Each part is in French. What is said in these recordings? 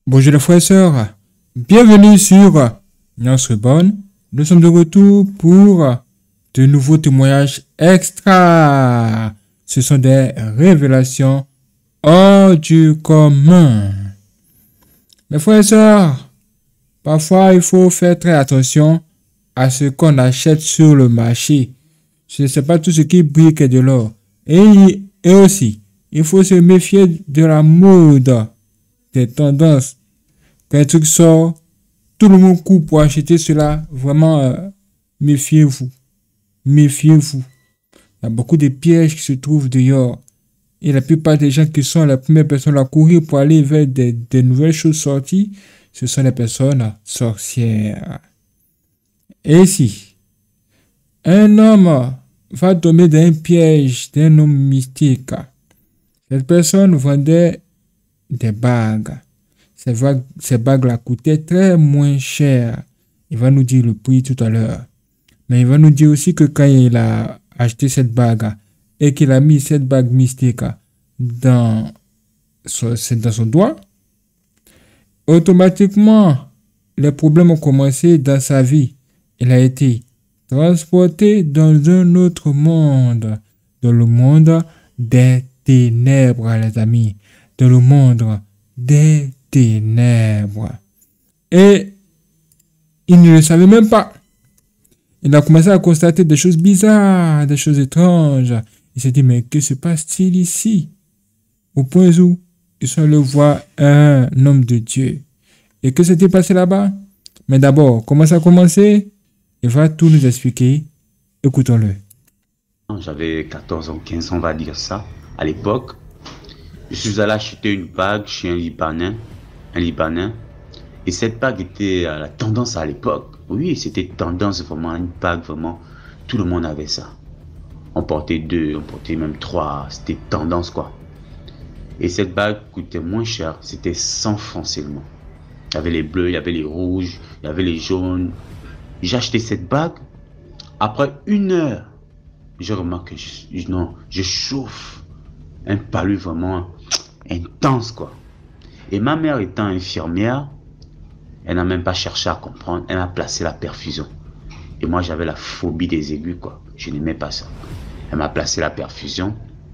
Bonjour les frères et sœurs, bienvenue sur Nuance Reborn. Nous sommes de retour pour de nouveaux témoignages extra. Ce sont des révélations hors du commun. Mes frères et sœurs, parfois il faut faire très attention à ce qu'on achète sur le marché. Ce n'est pas tout ce qui brille que de l'or. Et aussi, il faut se méfier de la mode, des tendances. Quand un truc sort, tout le monde court pour acheter cela. Vraiment, méfiez-vous. Méfiez-vous. Il y a beaucoup de pièges qui se trouvent dehors. Et la plupart des gens qui sont les premières personnes à courir pour aller vers des nouvelles choses sorties, ce sont les personnes sorcières. Et si un homme va tomber dans un piège d'un homme mystique, cette personne vendait des bagues. Ces bagues-là coûtaient très moins cher. Il va nous dire le prix tout à l'heure. Mais il va nous dire aussi que quand il a acheté cette bague et qu'il a mis cette bague mystique dans son doigt, automatiquement, les problèmes ont commencé dans sa vie. Il a été transporté dans un autre monde, dans le monde des ténèbres, les amis, dans le monde des ténèbres. Et il ne le savait même pas. Il a commencé à constater des choses bizarres, des choses étranges. Il s'est dit, mais que se passe-t-il ici? Au point où il semble voir un homme de Dieu. Et que s'était passé là-bas? Mais d'abord, comment ça a commencé? Il va tout nous expliquer. Écoutons-le. J'avais 14 ans, 15 ans, on va dire ça, à l'époque. Je suis allé acheter une bague chez un Libanais. Et cette bague était à la tendance à l'époque. Oui, c'était tendance vraiment, une bague vraiment. Tout le monde avait ça. On portait 2, on portait même 3. C'était tendance quoi. Et cette bague coûtait moins cher. C'était 100 francs seulement. Il y avait les bleus, il y avait les rouges, il y avait les jaunes. J'ai acheté cette bague. Après 1 heure, je remarque que je chauffe. Un palu vraiment intense quoi. Et ma mère étant infirmière, elle n'a même pas cherché à comprendre, elle m'a placé la perfusion. Et moi j'avais la phobie des aigus quoi, je n'aimais pas ça. Elle m'a placé la perfusion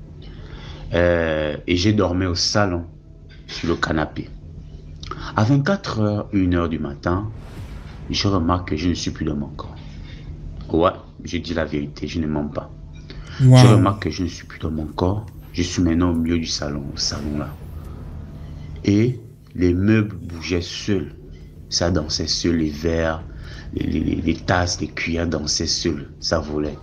et j'ai dormi au salon, sur le canapé. À 24h, 1h du matin, je remarque que je ne suis plus dans mon corps. Ouais, je dis la vérité, je ne mens pas. Wow. Je remarque que je ne suis plus dans mon corps. Je suis maintenant au milieu du salon, au salon là. Et les meubles bougeaient seuls. Ça dansait seul, les verres, les tasses, les cuillères dansaient seuls. Ça volait.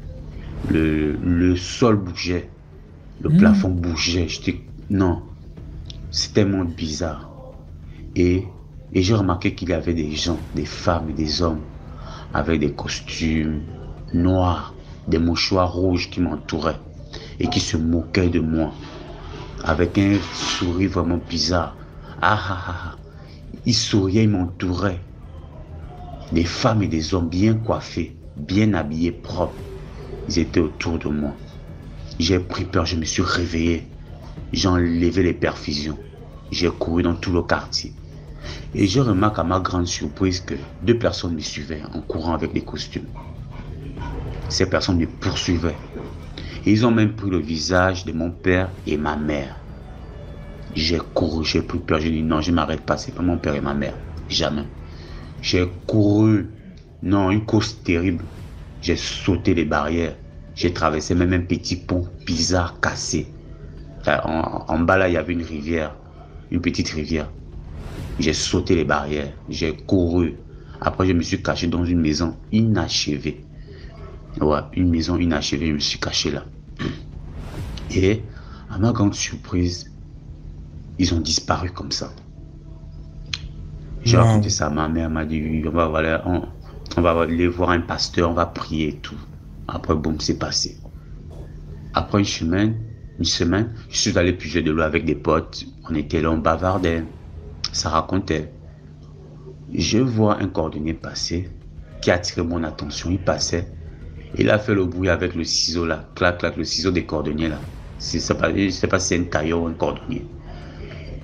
Le sol bougeait. Le plafond bougeait. Non, c'était tellement bizarre. Et j'ai remarqué qu'il y avait des gens, des femmes et des hommes avec des costumes noirs, des mouchoirs rouges qui m'entouraient et qui se moquaient de moi avec un sourire vraiment bizarre. Ils souriaient, ils m'entouraient. Des femmes et des hommes bien coiffés, bien habillés, propres. Ils étaient autour de moi. J'ai pris peur, je me suis réveillé. J'ai enlevé les perfusions. J'ai couru dans tout le quartier. Et je remarque à ma grande surprise que 2 personnes me suivaient en courant avec des costumes. Ces personnes me poursuivaient. Et ils ont même pris le visage de mon père et ma mère. J'ai couru, j'ai pris peur, j'ai dit non, je ne m'arrête pas, c'est pas mon père et ma mère. Jamais. J'ai couru, non, une course terrible. J'ai sauté les barrières. J'ai traversé même un petit pont bizarre, cassé. En bas là, il y avait une rivière, une petite rivière. J'ai sauté les barrières, j'ai couru. Après, je me suis caché dans une maison inachevée. Ouais, une maison inachevée, je me suis caché là. Et à ma grande surprise, ils ont disparu comme ça. J'ai raconté ça à ma mère, m'a dit, on va aller voir un pasteur, on va prier et tout. Après, boum, c'est passé. Après une semaine, je suis allé puiser de l'eau avec des potes. On était là, on bavardait. Ça racontait. Je vois un cordonnier passer qui a attiré mon attention. Il passait. Il a fait le bruit avec le ciseau là. Clac, clac, le ciseau des cordonniers là. Je sais pas si c'est un tailleur ou un cordonnier.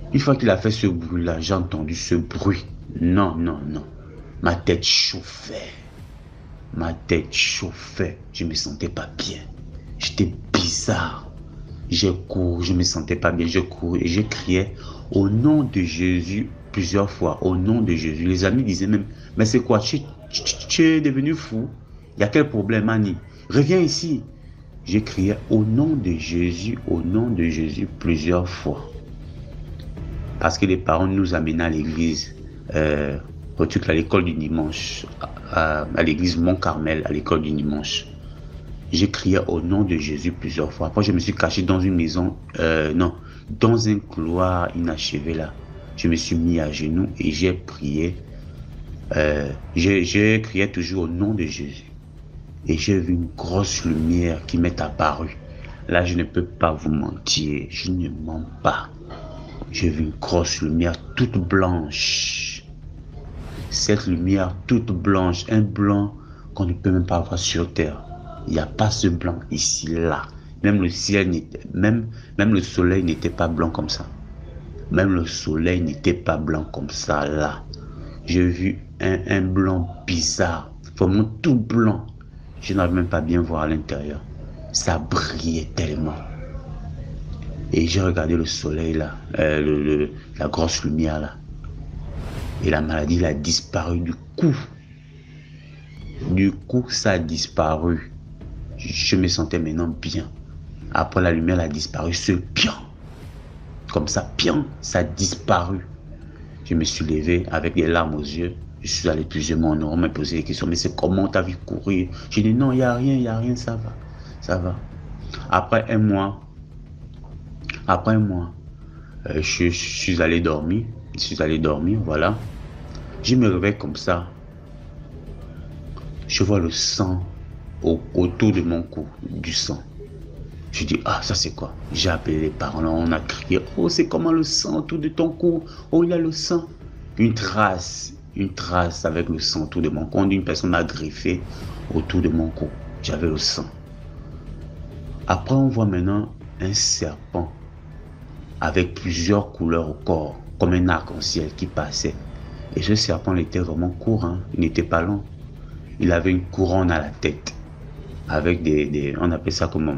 Une fois qu'il a fait ce bruit-là, j'ai entendu ce bruit. Non, non, non. Ma tête chauffait. Ma tête chauffait. Je me sentais pas bien. J'étais bizarre. J'ai couru, je me sentais pas bien. Je courais et je criais au nom de Jésus plusieurs fois. Au nom de Jésus. Les amis disaient même, mais c'est quoi? Tu es devenu fou? Il y a quel problème, Annie? Reviens ici. Je criais au nom de Jésus plusieurs fois. Parce que les parents nous amenaient à l'église, à l'école du dimanche, à l'église Mont-Carmel, à l'école du dimanche. J'ai crié au nom de Jésus plusieurs fois. Après, je me suis caché dans une maison, dans un couloir inachevé là. Je me suis mis à genoux et j'ai prié. J'ai crié toujours au nom de Jésus. Et j'ai vu une grosse lumière qui m'est apparue. Là, je ne peux pas vous mentir, je ne mens pas. J'ai vu une grosse lumière toute blanche. Cette lumière toute blanche, un blanc qu'on ne peut même pas voir sur terre. Il n'y a pas ce blanc ici, là. Même le ciel, même le soleil n'était pas blanc comme ça. Même le soleil n'était pas blanc comme ça, là. J'ai vu un blanc bizarre, vraiment tout blanc. Je n'arrive même pas bien voir à l'intérieur. Ça brillait tellement. Et j'ai regardé le soleil là, la grosse lumière là. Et la maladie elle a disparu du coup. Du coup, ça a disparu. Je me sentais maintenant bien. Après la lumière elle a disparu, ce pian. Comme ça, pian, ça a disparu. Je me suis levé avec des larmes aux yeux. Je suis allé plusieurs mois en Europe, m'a posé des questions. Mais c'est comment t'as vu courir? J'ai dit non, il n'y a rien, ça va. Ça va. Après un mois, je suis allé dormir. Voilà. Je me réveille comme ça. Je vois le sang autour de mon cou, du sang. Je dis, ah, ça c'est quoi? J'ai appelé les parents, on a crié, oh, c'est comment le sang autour de ton cou? Oh, il y a le sang. Une trace avec le sang autour de mon cou. Une personne m'a greffé autour de mon cou. J'avais le sang. Après, on voit maintenant un serpent avec plusieurs couleurs au corps, comme un arc-en-ciel qui passait. Et ce serpent il était vraiment court, hein? Il n'était pas long. Il avait une couronne à la tête, avec on appelle ça comment?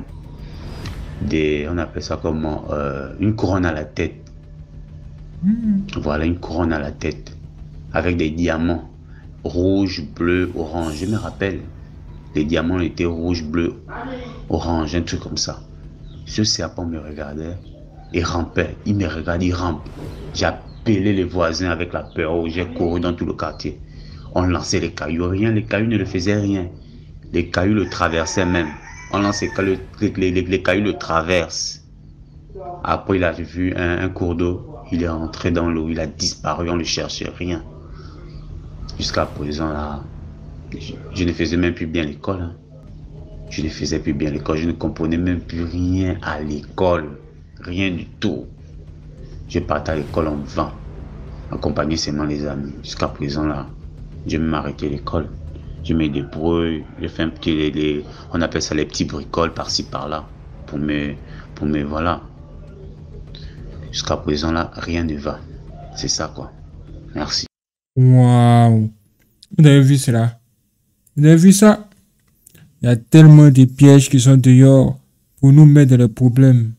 Une couronne à la tête. Voilà, une couronne à la tête, avec des diamants, rouge, bleu, orange. Je me rappelle, les diamants étaient rouge, bleu, orange, un truc comme ça. Ce serpent me regardait et rampait. Il me regarde, il rampe. J'ai appelé les voisins avec la peur. J'ai couru dans tout le quartier. On lançait les cailloux. Rien, les cailloux ne le faisaient rien. Les cailloux le traversaient même. On lançait les cailloux le traversent. Après, il a vu un cours d'eau. Il est rentré dans l'eau. Il a disparu. On ne le cherchait rien. Jusqu'à présent, là, je ne faisais même plus bien l'école. Hein. Je ne faisais plus bien l'école. Je ne comprenais même plus rien à l'école. Rien du tout. Je partais à l'école en vain. Accompagné seulement les amis. Jusqu'à présent, là, je vais m'arrêter l'école. Je me débrouille. Je fais un petit... on appelle ça les petits bricoles par-ci, par-là. Pour me... Voilà. Jusqu'à présent, là, rien ne va. C'est ça, quoi. Merci. Waouh! Vous avez vu cela? Vous avez vu ça? Il y a tellement de pièges qui sont dehors pour nous mettre dans les problèmes.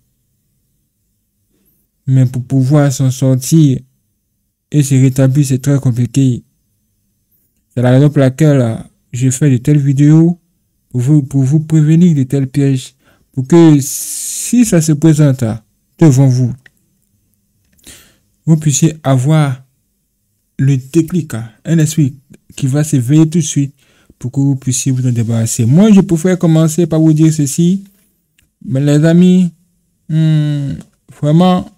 Mais pour pouvoir s'en sortir et se rétablir, c'est très compliqué. C'est la raison pour laquelle je fais de telles vidéos pour vous prévenir de tels pièges. Pour que si ça se présente devant vous, vous puissiez avoir le déclic, un esprit qui va s'éveiller tout de suite pour que vous puissiez vous en débarrasser. Moi, je préfère commencer par vous dire ceci. Mais les amis, vraiment,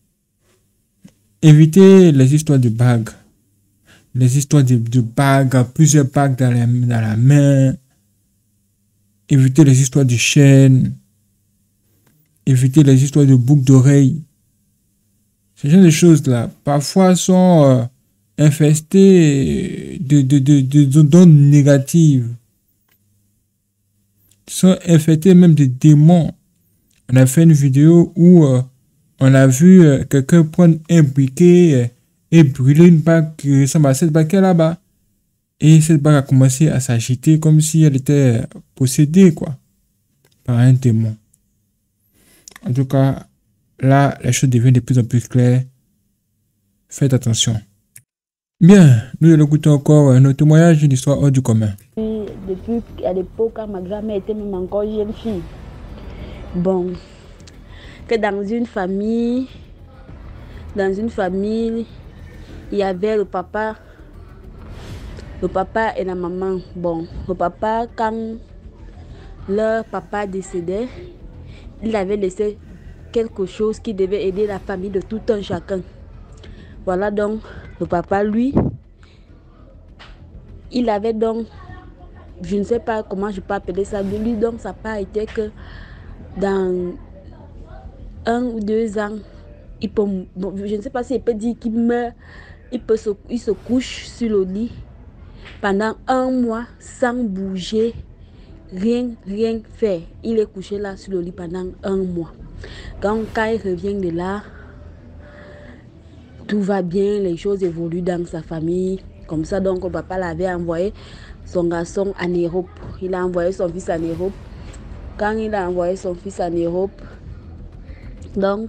évitez les histoires de bagues. Les histoires de bagues, plusieurs bagues dans la main. Évitez les histoires de chaînes. Évitez les histoires de boucles d'oreilles. Ce genre de choses-là, parfois sont infestées d'ondes négatives. Sont infectées même de démons. On a fait une vidéo où on a vu quelqu'un prendre un briquet et brûler une bague qui ressemble à cette bague qui est là-bas. Et cette bague a commencé à s'agiter comme si elle était possédée, quoi, par un démon. En tout cas, là, les choses deviennent de plus en plus claires. Faites attention. Bien, nous allons écouter encore notre témoignage d'une histoire hors du commun. Depuis à l'époque, quand ma grand-mère était même encore jeune fille. Bon, que dans une famille, il y avait le papa et la maman. Bon, le papa, quand leur papa décédait, il avait laissé quelque chose qui devait aider la famille de tout un chacun. Voilà donc, le papa, lui, il avait donc, je ne sais pas comment je peux appeler ça, de lui donc ça n'a pas été que dans 1 ou 2 ans, il peut, bon, je ne sais pas s'il peut dire qu'il meurt, il se couche sur le lit pendant 1 mois sans bouger, rien faire. Il est couché là sur le lit pendant 1 mois. Quand il revient de là, tout va bien, les choses évoluent dans sa famille. Comme ça, donc, le papa l'avait envoyé son garçon en Europe. Il a envoyé son fils en Europe. Quand il a envoyé son fils en Europe, donc,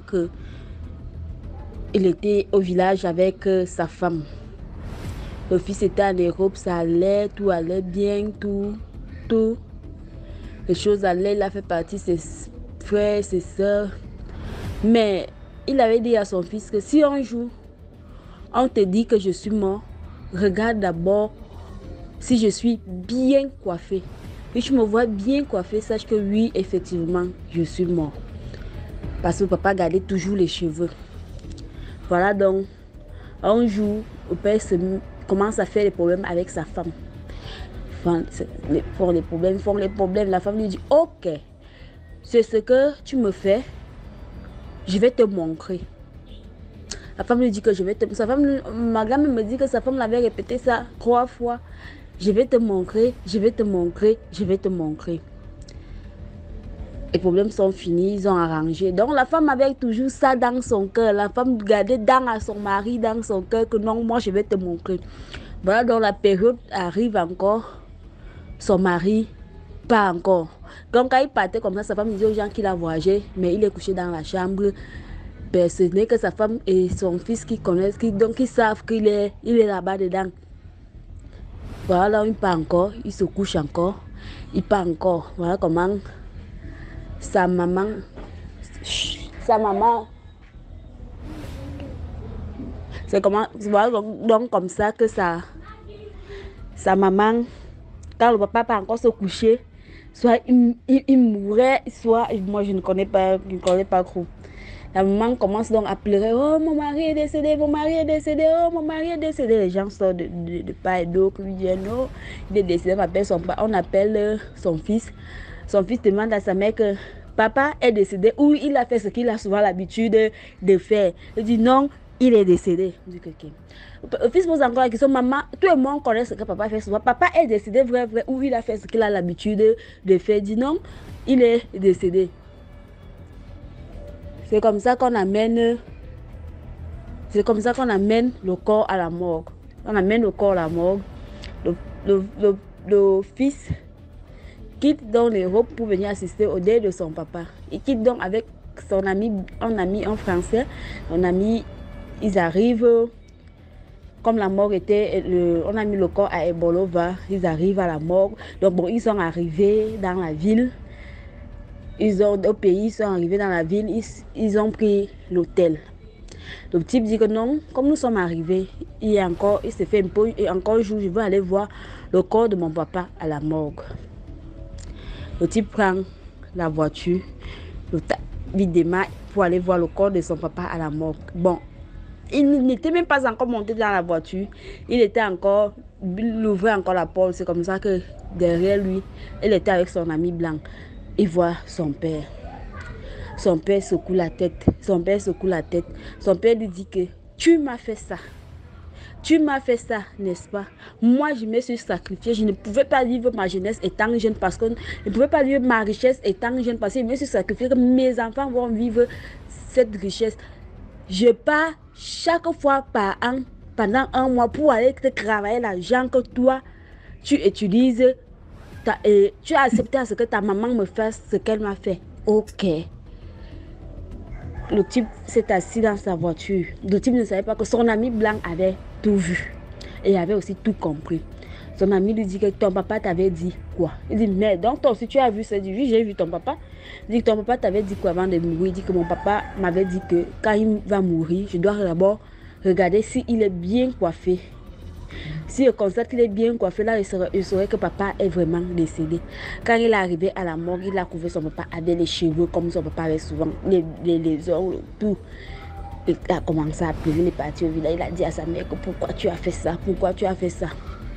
il était au village avec sa femme. Le fils était en Europe, ça allait, tout allait bien, tout. Les choses allaient, il a fait partie de ses frères, ses soeurs. Mais il avait dit à son fils que si un jour, on te dit que je suis mort, regarde d'abord si je suis bien coiffée. Si je me vois bien coiffée, sache que oui, effectivement, je suis mort. Parce que papa gardait toujours les cheveux. Voilà donc, un jour, le père commence à faire des problèmes avec sa femme. Font les problèmes. La femme lui dit, ok, c'est ce que tu me fais, je vais te montrer. La femme lui dit que je vais te montrer. Ma grand-mère me dit que sa femme l'avait répété ça 3 fois. Je vais te montrer, je vais te montrer, je vais te montrer. Les problèmes sont finis, ils ont arrangé. Donc la femme avait toujours ça dans son cœur. La femme gardait à son mari dans son cœur que non, moi je vais te montrer. Voilà, donc la période arrive encore. Son mari, pas encore. Donc quand il partait comme ça, sa femme disait aux gens qu'il a voyagé, mais il est couché dans la chambre. Ben, ce n'est que sa femme et son fils qui connaissent, donc ils savent qu'il est là-bas dedans. Voilà, il part encore, il se couche encore, il part encore. Voilà comment sa maman, c'est comment, voilà donc comme ça que sa maman, quand le papa part encore se coucher, soit il mourait, soit moi je ne connais pas trop. La maman commence donc à pleurer. Oh, mon mari est décédé, mon mari est décédé, oh, mon mari est décédé. Les gens sortent de part et d'autre, lui disent non, il est décédé. On appelle son fils. Son fils demande à sa mère que papa est décédé ou il a fait ce qu'il a souvent l'habitude de faire. Il dit non, il est décédé. Il dit que, okay. Le fils pose encore la question, maman, tout le monde connaît ce que papa fait souvent. Papa est décédé, vrai, ou il a fait ce qu'il a l'habitude de faire. Il dit non, il est décédé. C'est comme ça qu'on amène le corps à la morgue. On amène le corps à la morgue. Le fils quitte donc l'Europe pour venir assister au deuil de son papa. Il quitte donc avec son ami, un Français. Son ami, ils arrivent, comme la morgue était, on a mis le corps à Ebolova, ils arrivent à la morgue. Donc bon, ils sont arrivés dans la ville. Au pays, ils sont arrivés dans la ville, ils ont pris l'hôtel. Le type dit que non, comme nous sommes arrivés, il s'est fait un peu, et encore un jour, je veux aller voir le corps de mon papa à la morgue. Le type prend la voiture, il démarre pour aller voir le corps de son papa à la morgue. Bon, il n'était même pas encore monté dans la voiture, il ouvrait encore la porte, c'est comme ça que derrière lui, il était avec son ami blanc. Il voit son père. Son père secoue la tête. Son père lui dit que tu m'as fait ça. Tu m'as fait ça, n'est-ce pas? Moi, je me suis sacrifié. Je ne pouvais pas vivre ma jeunesse étant jeune je ne pouvais pas vivre ma richesse étant jeune parce que je me suis sacrifié que mes enfants vont vivre cette richesse. Je pars chaque fois par an, pendant un mois, pour aller te travailler l'argent que toi, tu utilises. Tu as accepté à ce que ta maman me fasse ce qu'elle m'a fait. Ok. Le type s'est assis dans sa voiture. Le type ne savait pas que son ami blanc avait tout vu. Et avait aussi tout compris. Son ami lui dit que ton papa t'avait dit quoi? Il dit, mais donc toi aussi tu as vu ça? Il dit, oui, j'ai vu ton papa. Il dit, ton papa t'avait dit quoi avant de mourir? Il dit que mon papa m'avait dit que quand il va mourir, je dois d'abord regarder s'il est bien coiffé. Si je constate qu'il est bien coiffé, là, je saurais que papa est vraiment décédé. Quand il est arrivé à la mort, il a couvert son papa avec les cheveux, comme son papa avait souvent, les ongles, tout. Il a commencé à pleurer, il est parti au village. Il a dit à sa mère que pourquoi tu as fait ça? Pourquoi tu as fait ça?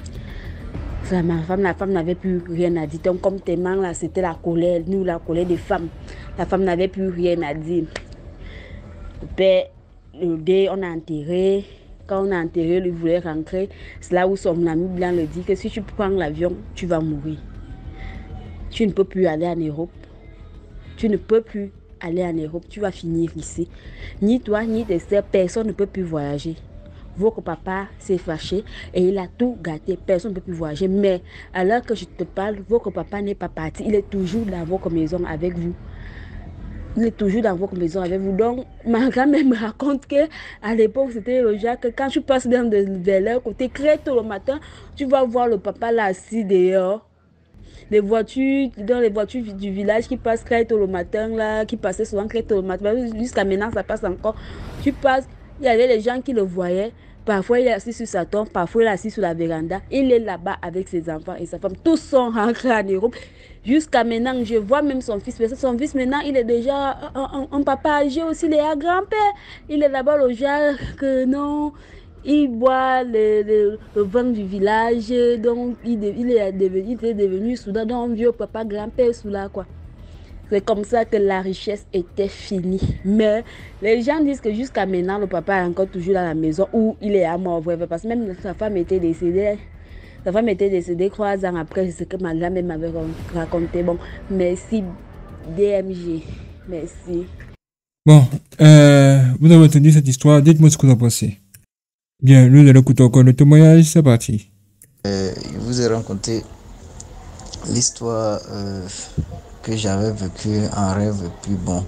La femme n'avait plus rien à dire. Donc, comme tellement là, c'était la colère, nous, la colère des femmes. La femme n'avait plus rien à dire. Le père, le dé, on a enterré. Quand on a enterré, il voulait rentrer. C'est là où son ami blanc lui dit que si tu prends l'avion, tu vas mourir. Tu ne peux plus aller en Europe. Tu ne peux plus aller en Europe. Tu vas finir ici. Ni toi, ni tes sœurs, personne ne peut plus voyager. Votre papa s'est fâché et il a tout gâté. Personne ne peut plus voyager. Mais alors que je te parle, votre papa n'est pas parti. Il est toujours dans votre maison avec vous. Il est toujours dans votre maison avec vous. Donc, ma grand-mère me raconte qu'à l'époque, c'était le genre que quand tu passes vers leur côté, très tôt le matin, tu vas voir le papa là assis dehors. Les voitures, dans les voitures du village qui passent très tôt le matin, là, qui passaient souvent très tôt le matin. Jusqu'à maintenant, ça passe encore. Tu passes, il y avait les gens qui le voyaient. Parfois, il est assis sur sa tombe, parfois, il est assis sur la véranda. Il est là-bas avec ses enfants et sa femme. Tous sont rentrés en Europe. Jusqu'à maintenant, je vois même son fils. Parce que son fils, maintenant, il est déjà un papa âgé aussi, il est un grand-père. Il est là-bas, le genre que non, il boit le vin du village. Donc, il est devenu soudain un vieux papa, grand-père sous là, quoi. C'est comme ça que la richesse était finie. Mais les gens disent que jusqu'à maintenant, le papa est encore toujours dans la maison où il est à mort. Parce que même sa femme était décédée. Sa femme était décédée 3 ans après, c'est ce que ma grand-mère m'avait raconté. Bon, merci DMG. Merci. Bon, vous avez entendu cette histoire. Dites-moi ce que vous en pensez. Bien, nous allons écouter encore le témoignage. C'est parti. Je vous ai raconté l'histoire que j'avais vécue en rêve, et puis bon,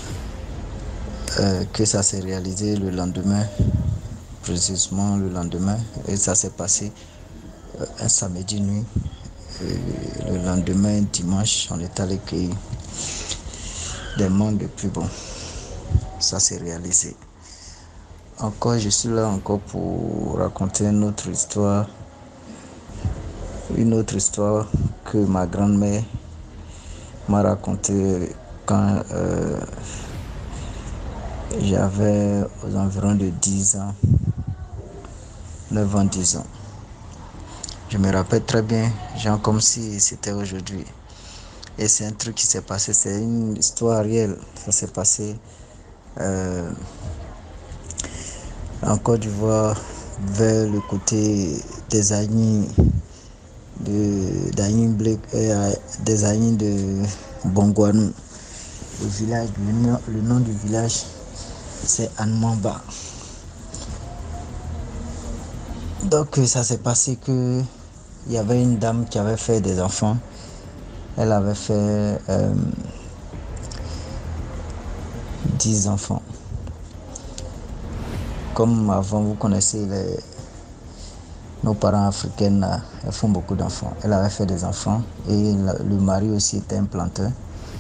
que ça s'est réalisé le lendemain, précisément le lendemain, et ça s'est passé un samedi nuit. Le lendemain, dimanche, on est allé cueillir des mangues, et puis bon, ça s'est réalisé. Encore, je suis là encore pour raconter une autre histoire que ma grand-mère m'a raconté quand j'avais aux environs de 10 ans, 9 ans, 10 ans. Je me rappelle très bien, genre comme si c'était aujourd'hui. Et c'est un truc qui s'est passé, c'est une histoire réelle. Ça s'est passé en Côte d'Ivoire, vers le côté des Agnis, des Agnis de Bongouanou. Le village, le nom du village, c'est Anmamba. Donc ça s'est passé que il y avait une dame qui avait fait des enfants. Elle avait fait 10 enfants. Comme avant, vous connaissez nos parents africains, elles font beaucoup d'enfants. Elle avait fait des enfants et le mari aussi était un planteur.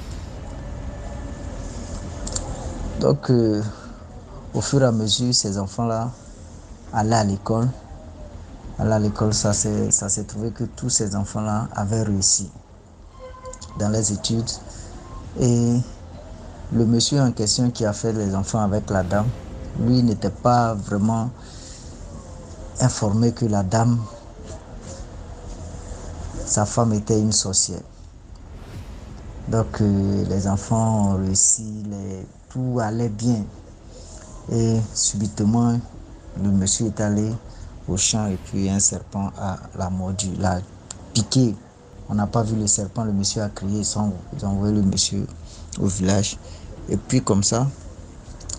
Donc, au fur et à mesure, ces enfants-là allaient à l'école. Ça s'est trouvé que tous ces enfants-là avaient réussi dans les études. Et le monsieur en question qui a fait les enfants avec la dame, lui n'était pas vraiment informé que la dame, sa femme était une sorcière. Donc les enfants ont réussi, tout allait bien. Et subitement, le monsieur est allé au champ et puis un serpent l'a mordu, l'a piqué. On n'a pas vu le serpent, le monsieur a crié, ils ont envoyé le monsieur au village. Et puis comme ça,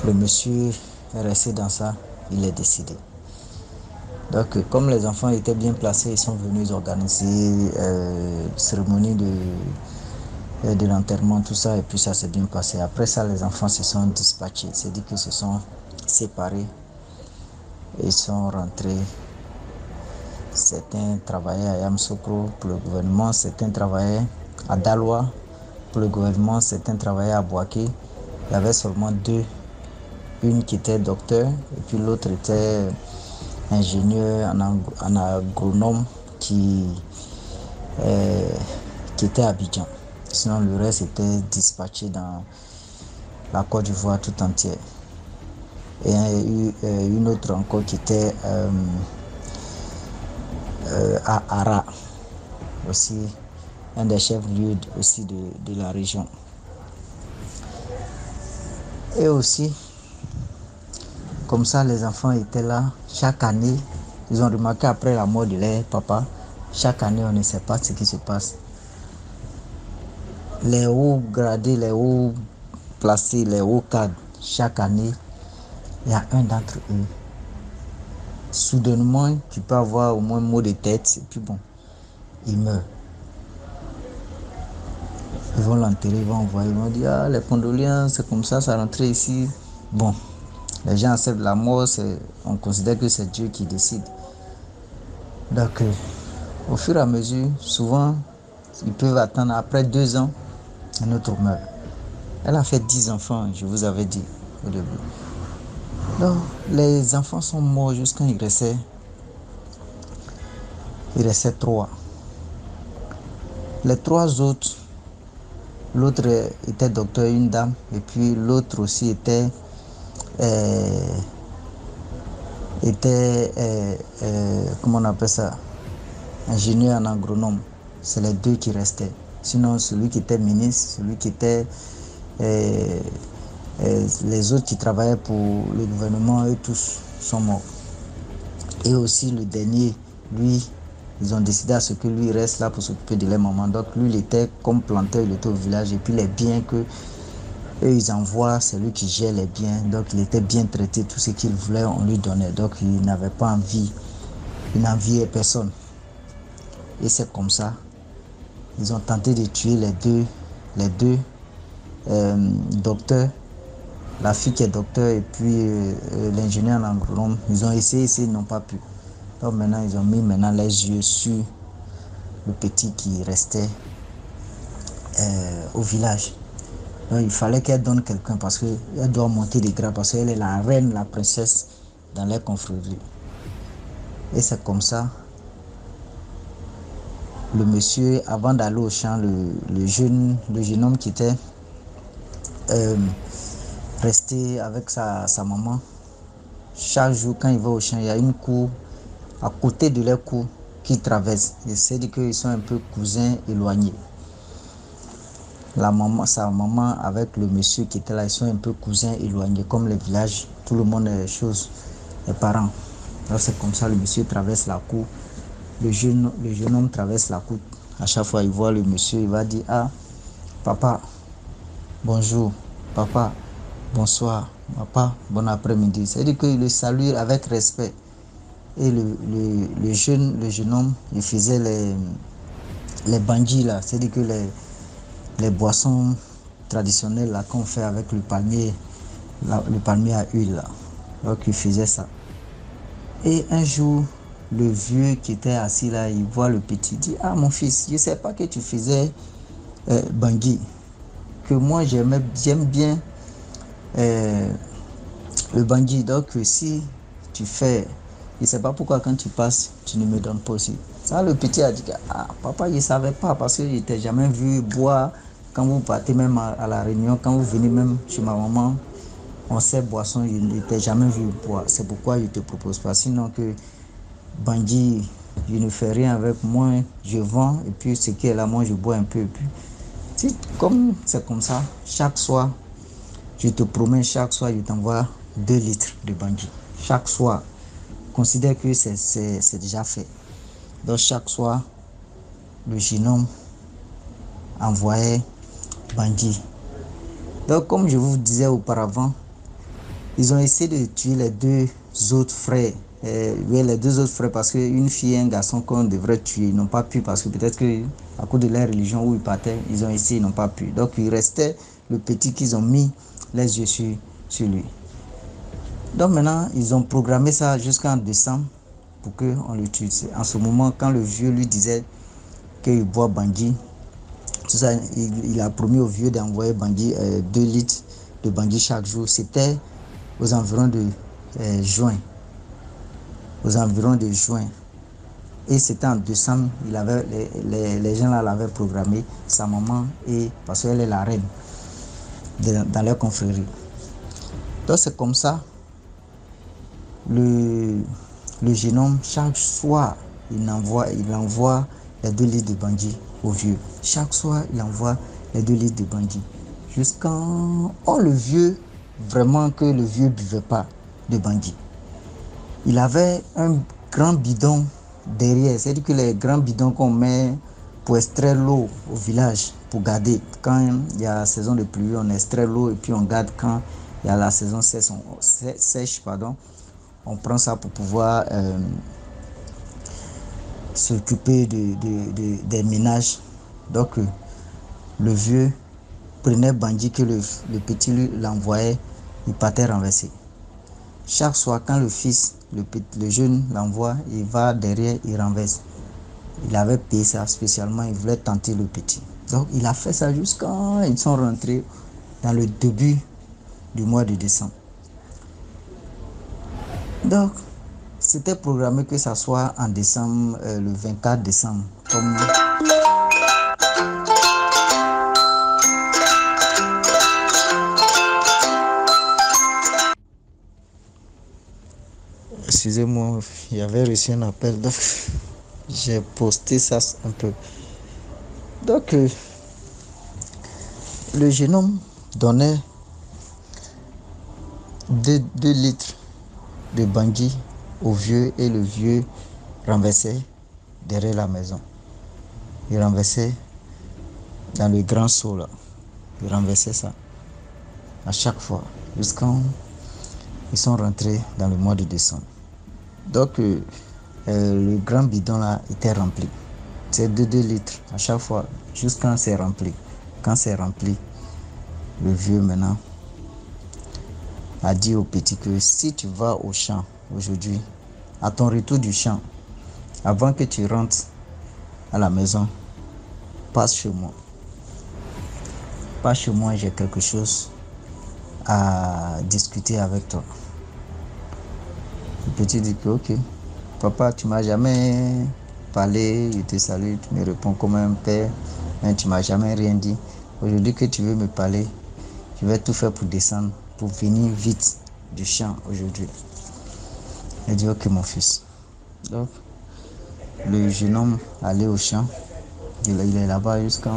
le monsieur est resté dans ça, il est décédé. Donc, comme les enfants étaient bien placés, ils sont venus organiser cérémonie de l'enterrement, tout ça, et puis ça s'est bien passé. Après ça, les enfants se sont dispatchés, c'est-à-dire qu'ils se sont séparés et sont rentrés. Certains travaillaient à Yamoussoukro pour le gouvernement, certains travaillaient à Daloa pour le gouvernement, certains travaillaient à Bouaké. Il y avait seulement deux, une qui était docteur et puis l'autre était ingénieur en agronome qui était à Abidjan. Sinon le reste était dispatché dans la Côte d'Ivoire tout entière. Et il y a eu une autre encore qui était à Ara, aussi un des chefs-lieux aussi de la région. Et aussi, comme ça, les enfants étaient là chaque année. Ils ont remarqué après la mort de leur papa, chaque année, on ne sait pas ce qui se passe. Les hauts gradés, les hauts placés, les hauts cadres, chaque année, il y a un d'entre eux. Soudainement, tu peux avoir au moins un mot de tête, et puis bon, il meurt. Ils vont l'enterrer, ils vont envoyer, ils vont dire, ah, les condoléances, c'est comme ça rentré ici. Bon, les gens acceptent la mort, on considère que c'est Dieu qui décide. Donc, au fur et à mesure, souvent, ils peuvent attendre après 2 ans, un autre meurt. Elle a fait 10 enfants, je vous avais dit au début. Donc, les enfants sont morts jusqu'à il restait 3. Les 3 autres, l'autre était docteur, une dame, et puis l'autre aussi était comment on appelle ça, ingénieur en agronome. C'est les 2 qui restaient. Sinon, celui qui était ministre, celui qui était les autres qui travaillaient pour le gouvernement, eux tous sont morts. Et aussi le dernier, lui, ils ont décidé à ce que lui reste là pour s'occuper de leur maman. Donc lui, il était comme planteur, il était au village. Et puis les biens que eux, ils envoient, c'est lui qui gère les biens. Donc il était bien traité, tout ce qu'il voulait, on lui donnait. Donc il n'avait pas envie, il n'enviait personne. Et c'est comme ça. Ils ont tenté de tuer les deux docteurs. La fille qui est docteur et puis l'ingénieur en agronome, ils ont essayé, ils n'ont pas pu. Donc maintenant, ils ont mis les yeux sur le petit qui restait au village. Donc il fallait qu'elle donne quelqu'un parce qu'elle doit monter des grades, parce qu'elle est la reine, la princesse dans les confréries. Et c'est comme ça. Le monsieur, avant d'aller au champ, le jeune homme qui était resté avec sa maman, chaque jour quand il va au champ, il y a une cour à côté de leur cour qui traverse. C'est-à-dire qu'ils sont un peu cousins éloignés. Sa maman avec le monsieur qui était là, ils sont un peu cousins éloignés, comme les villages, tout le monde est chose, les parents. Alors c'est comme ça, le monsieur traverse la cour, le jeune homme traverse la cour. À chaque fois il voit le monsieur, il va dire, ah, papa, bonjour, papa, bonsoir, papa, bon après-midi. C'est-à-dire qu'il le salue avec respect. Et le jeune homme, il faisait les bandis là, c'est-à-dire que les boissons traditionnelles là qu'on fait avec le palmier à huile là. Donc il faisait ça. Et un jour, le vieux qui était assis là, il voit le petit, il dit, ah mon fils, je ne sais pas que tu faisais bangui, que moi j'aime bien le bangui. Donc si tu fais, je ne sais pas pourquoi quand tu passes, tu ne me donnes pas aussi. Ça, le petit a dit, ah, papa, je ne savais pas parce qu'il n'était jamais vu boire. Quand vous partez même à la réunion, quand vous venez même chez ma maman, on sait boisson, il n'était jamais vu boire. C'est pourquoi je ne te propose pas. Sinon que Bangui, je ne fais rien avec moi, je vends, et puis ce qui est là, moi je bois un peu. Et puis, comme c'est comme ça, chaque soir, je te promets, chaque soir, je t'envoie 2 litres de Bangui. Chaque soir. Considère que c'est déjà fait. Donc chaque soir, le jeune homme envoyait Bangui. Donc comme je vous disais auparavant, Ils ont essayé de tuer les deux autres frères. Oui, les deux autres frères, parce qu'une fille et un garçon qu'on devrait tuer, ils n'ont pas pu, parce que peut-être que à cause de leur religion où ils partaient, ils ont essayé, ils n'ont pas pu. Donc il restait le petit qu'ils ont mis les yeux sur lui. Donc maintenant, ils ont programmé ça jusqu'en décembre pour qu'on le tue. En ce moment, quand le vieux lui disait qu'il boit Bangui, tout ça, il a promis au vieux d'envoyer Bangui 2 litres de Bangui chaque jour. C'était aux environs de juin. Aux environs de juin. Et c'était en décembre, les gens là l'avaient programmé, sa maman, et parce qu'elle est la reine dans leur confrérie. Donc c'est comme ça, le jeune homme, chaque soir, il envoie les 2 litres de Bangui au vieux. Chaque soir, il envoie les 2 litres de Bangui. Jusqu'en... Oh, le vieux, vraiment que le vieux ne buvait pas de Bangui. Il avait un grand bidon derrière, c'est-à-dire que les grands bidons qu'on met pour extraire l'eau au village, pour garder. Quand il y a la saison de pluie, on extrait l'eau et puis on garde quand il y a la saison sèche, on prend ça pour pouvoir s'occuper des ménages. Donc le vieux prenait Bangui que le petit lui l'envoyait, il partait renverser. Chaque soir, quand le fils, le jeune l'envoie, il va derrière, il renverse. Il avait payé ça spécialement, il voulait tenter le petit. Donc il a fait ça jusqu'à ils sont rentrés dans le début du mois de décembre. Donc c'était programmé que ça soit en décembre, le 24 décembre. Comme... Excusez-moi, il y avait reçu un appel, donc j'ai posté ça un peu. Donc, le jeune homme donnait 2 litres de Bangui au vieux et le vieux renversait derrière la maison. Il renversait dans le grand seau là. Il renversait ça à chaque fois jusqu'à ils sont rentrés dans le mois de décembre. Donc le grand bidon là était rempli. C'est 2 litres à chaque fois jusqu'à c'est rempli. Quand c'est rempli, le vieux maintenant a dit au petit que si tu vas au champ aujourd'hui, à ton retour du champ, avant que tu rentres à la maison, passe chez moi. Passe chez moi, j'ai quelque chose à discuter avec toi. Le petit dit que ok, papa, tu m'as jamais parlé, je te salue, tu me réponds comme un père, mais tu m'as jamais rien dit. Aujourd'hui que tu veux me parler, je vais tout faire pour descendre, pour venir vite du champ aujourd'hui. Il dit ok mon fils. Donc le jeune homme allait au champ, il est là-bas jusqu'à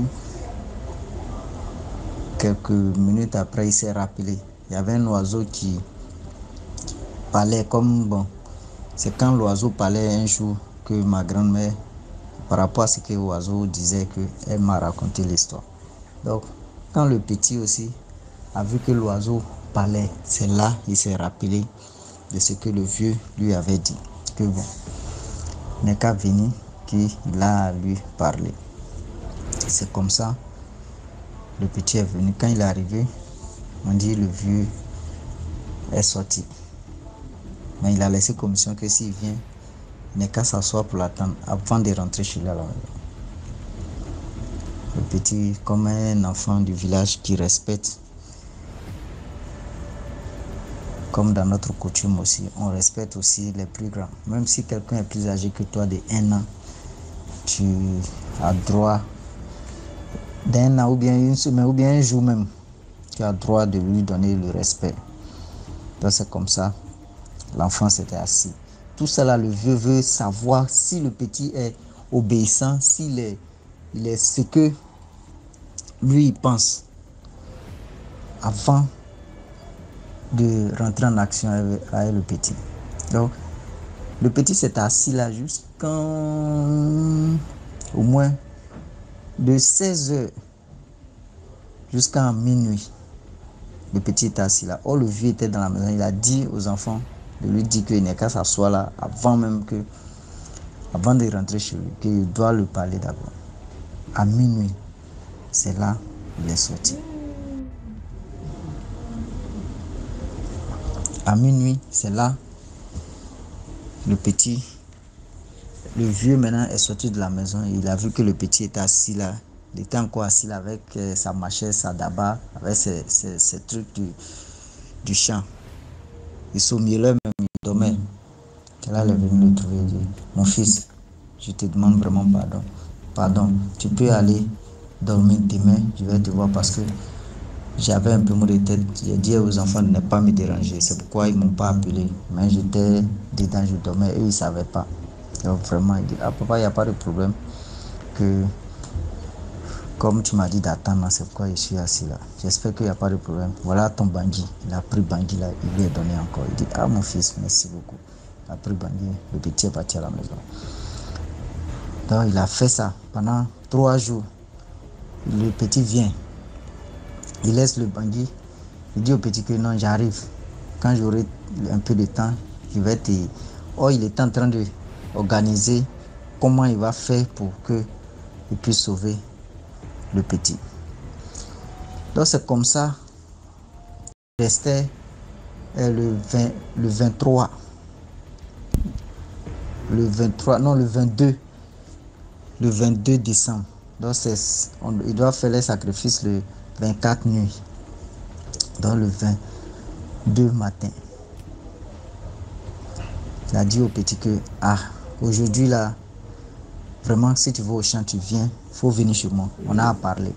quelques minutes après, il s'est rappelé. Il y avait un oiseau qui parlait comme bon. C'est quand l'oiseau parlait un jour que ma grand-mère, par rapport à ce que l'oiseau disait, qu'elle m'a raconté l'histoire. Donc, quand le petit aussi a vu que l'oiseau parlait, c'est là il s'est rappelé de ce que le vieux lui avait dit. Que bon, n'est qu'à venir qu'il a lui parlé. C'est comme ça. Le petit est venu. Quand il est arrivé, on dit le vieux est sorti. Mais il a laissé commission que s'il vient, il n'est qu'à s'asseoir pour l'attendre avant de rentrer chez lui à la maison. Le petit, comme un enfant du village qui respecte, comme dans notre coutume aussi, on respecte aussi les plus grands. Même si quelqu'un est plus âgé que toi de 1 an, tu as droit d'1 an ou bien une semaine ou bien un jour même, tu as droit de lui donner le respect. Donc c'est comme ça, l'enfant s'était assis. Tout cela, le vieux veut savoir si le petit est obéissant, s'il est, il est ce que lui il pense avant de rentrer en action avec le petit. Donc le petit s'est assis là jusqu'à au moins de 16h jusqu'à minuit. Le petit était assis là. Oh, le vieux était dans la maison. Il a dit aux enfants de lui dire qu'il n'est qu'à s'asseoir là avant de rentrer chez lui, qu'il doit le parler d'abord. À minuit, c'est là qu'il est sorti. À minuit, c'est là le vieux maintenant est sorti de la maison et il a vu que le petit était assis là. Il était encore assis là avec sa machette, sa daba, avec ses trucs du champ. Il somnolait même, il dormait. Et là, il est venu le trouver et dit, mon fils, je te demande vraiment pardon. Pardon, tu peux aller dormir demain, je vais te voir parce que j'avais un peu mal de tête. J'ai dit aux enfants de ne pas me déranger. C'est pourquoi ils ne m'ont pas appelé. Mais j'étais dedans, je dormais, eux ils ne savaient pas. Donc vraiment, il dit, ah papa, il n'y a pas de problème. Que comme tu m'as dit d'attendre, c'est pourquoi je suis assis là. J'espère qu'il n'y a pas de problème. Voilà ton bandit. Il a pris bandit là, il lui a donné encore. Il dit, ah mon fils, merci beaucoup. Il a pris bandit, le petit est parti à la maison. Donc il a fait ça pendant 3 jours. Le petit vient. Il laisse le bandit. Il dit au petit que non, j'arrive. Quand j'aurai un peu de temps, je vais te... Oh, il est en train de organiser comment il va faire pour qu'il puisse sauver le petit. Donc c'est comme ça. Il restait le 22. Le 22 décembre. Donc il doit faire les sacrifices le 24 nuit. Donc le 22 matin. Il a dit au petit que aujourd'hui là, vraiment si tu vas au champ, tu viens, il faut venir chez moi. On a à parler.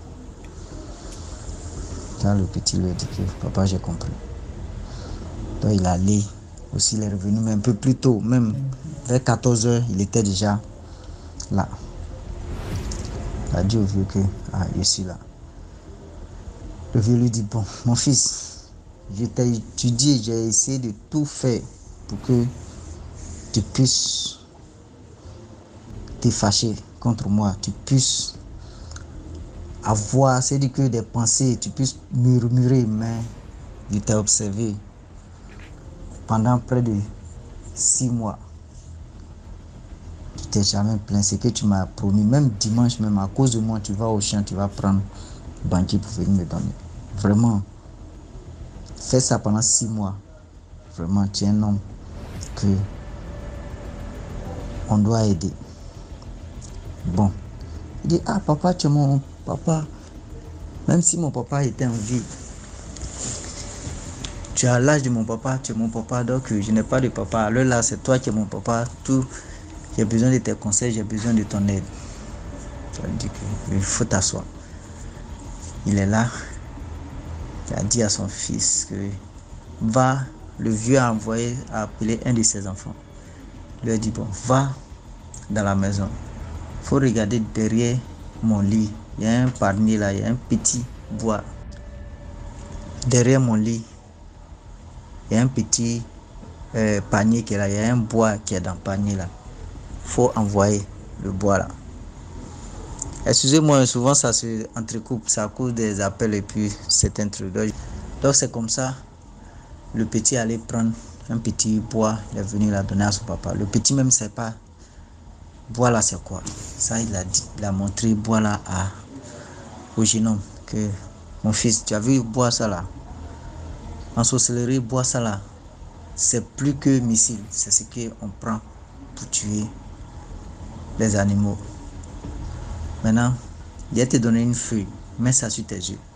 Là, le petit lui a dit que papa, j'ai compris. Donc il allait aussi, il est revenu, mais un peu plus tôt, même vers 14h, il était déjà là. Il a dit au vieux que je suis là. Le vieux lui dit, bon, mon fils, je t'ai étudié, j'ai essayé de tout faire pour que tu puisses te fâcher contre moi, tu puisses avoir, c'est-à-dire que des pensées, tu puisses murmurer, mais je t'ai observé pendant près de 6 mois. Tu t'es jamais plaint, c'est que tu m'as promis, même dimanche, même à cause de moi, tu vas au champ, tu vas prendre banquier pour venir me donner. Vraiment, fais ça pendant 6 mois. Vraiment, tu es un homme que on doit aider. Bon, il dit, papa, tu es mon papa. Même si mon papa était en vie, tu as l'âge de mon papa, tu es mon papa, donc je n'ai pas de papa. Alors là, c'est toi qui es mon papa. Tout, j'ai besoin de tes conseils, j'ai besoin de ton aide. Ça veut dire qu'il faut t'asseoir. Il est là. Il a dit à son fils que va, le vieux a appelé un de ses enfants. Il lui a dit, bon, va dans la maison. Il faut regarder derrière mon lit. Il y a un panier là, il y a un petit bois. Derrière mon lit, il y a un petit panier qui est là. Il y a un bois qui est dans le panier là. Il faut envoyer le bois là. Excusez-moi, souvent ça se entrecoupe, c'est à cause des appels et puis c'est un truc. Donc c'est comme ça, le petit allait prendre un petit bois, il est venu la donner à son papa. Le petit même ne sait pas, bois là c'est quoi. Ça il a montré bois là au jeune homme que mon fils, tu as vu bois ça là. En sorcellerie, bois ça là, c'est plus que missile, c'est ce qu'on prend pour tuer les animaux. Maintenant, il va te donner une feuille, mets ça sur tes yeux.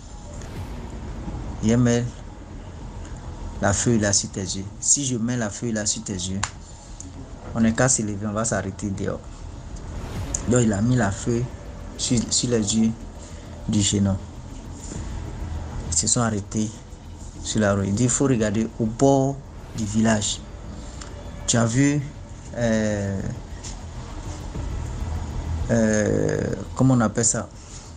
Il met la feuille là sur tes yeux. Si je mets la feuille là sur tes yeux, on n'est qu'à se lever, on va s'arrêter dehors. Donc il a mis la feuille sur les yeux du jeune homme. Ils se sont arrêtés sur la rue. Il dit, il faut regarder au bord du village. Tu as vu comment on appelle ça,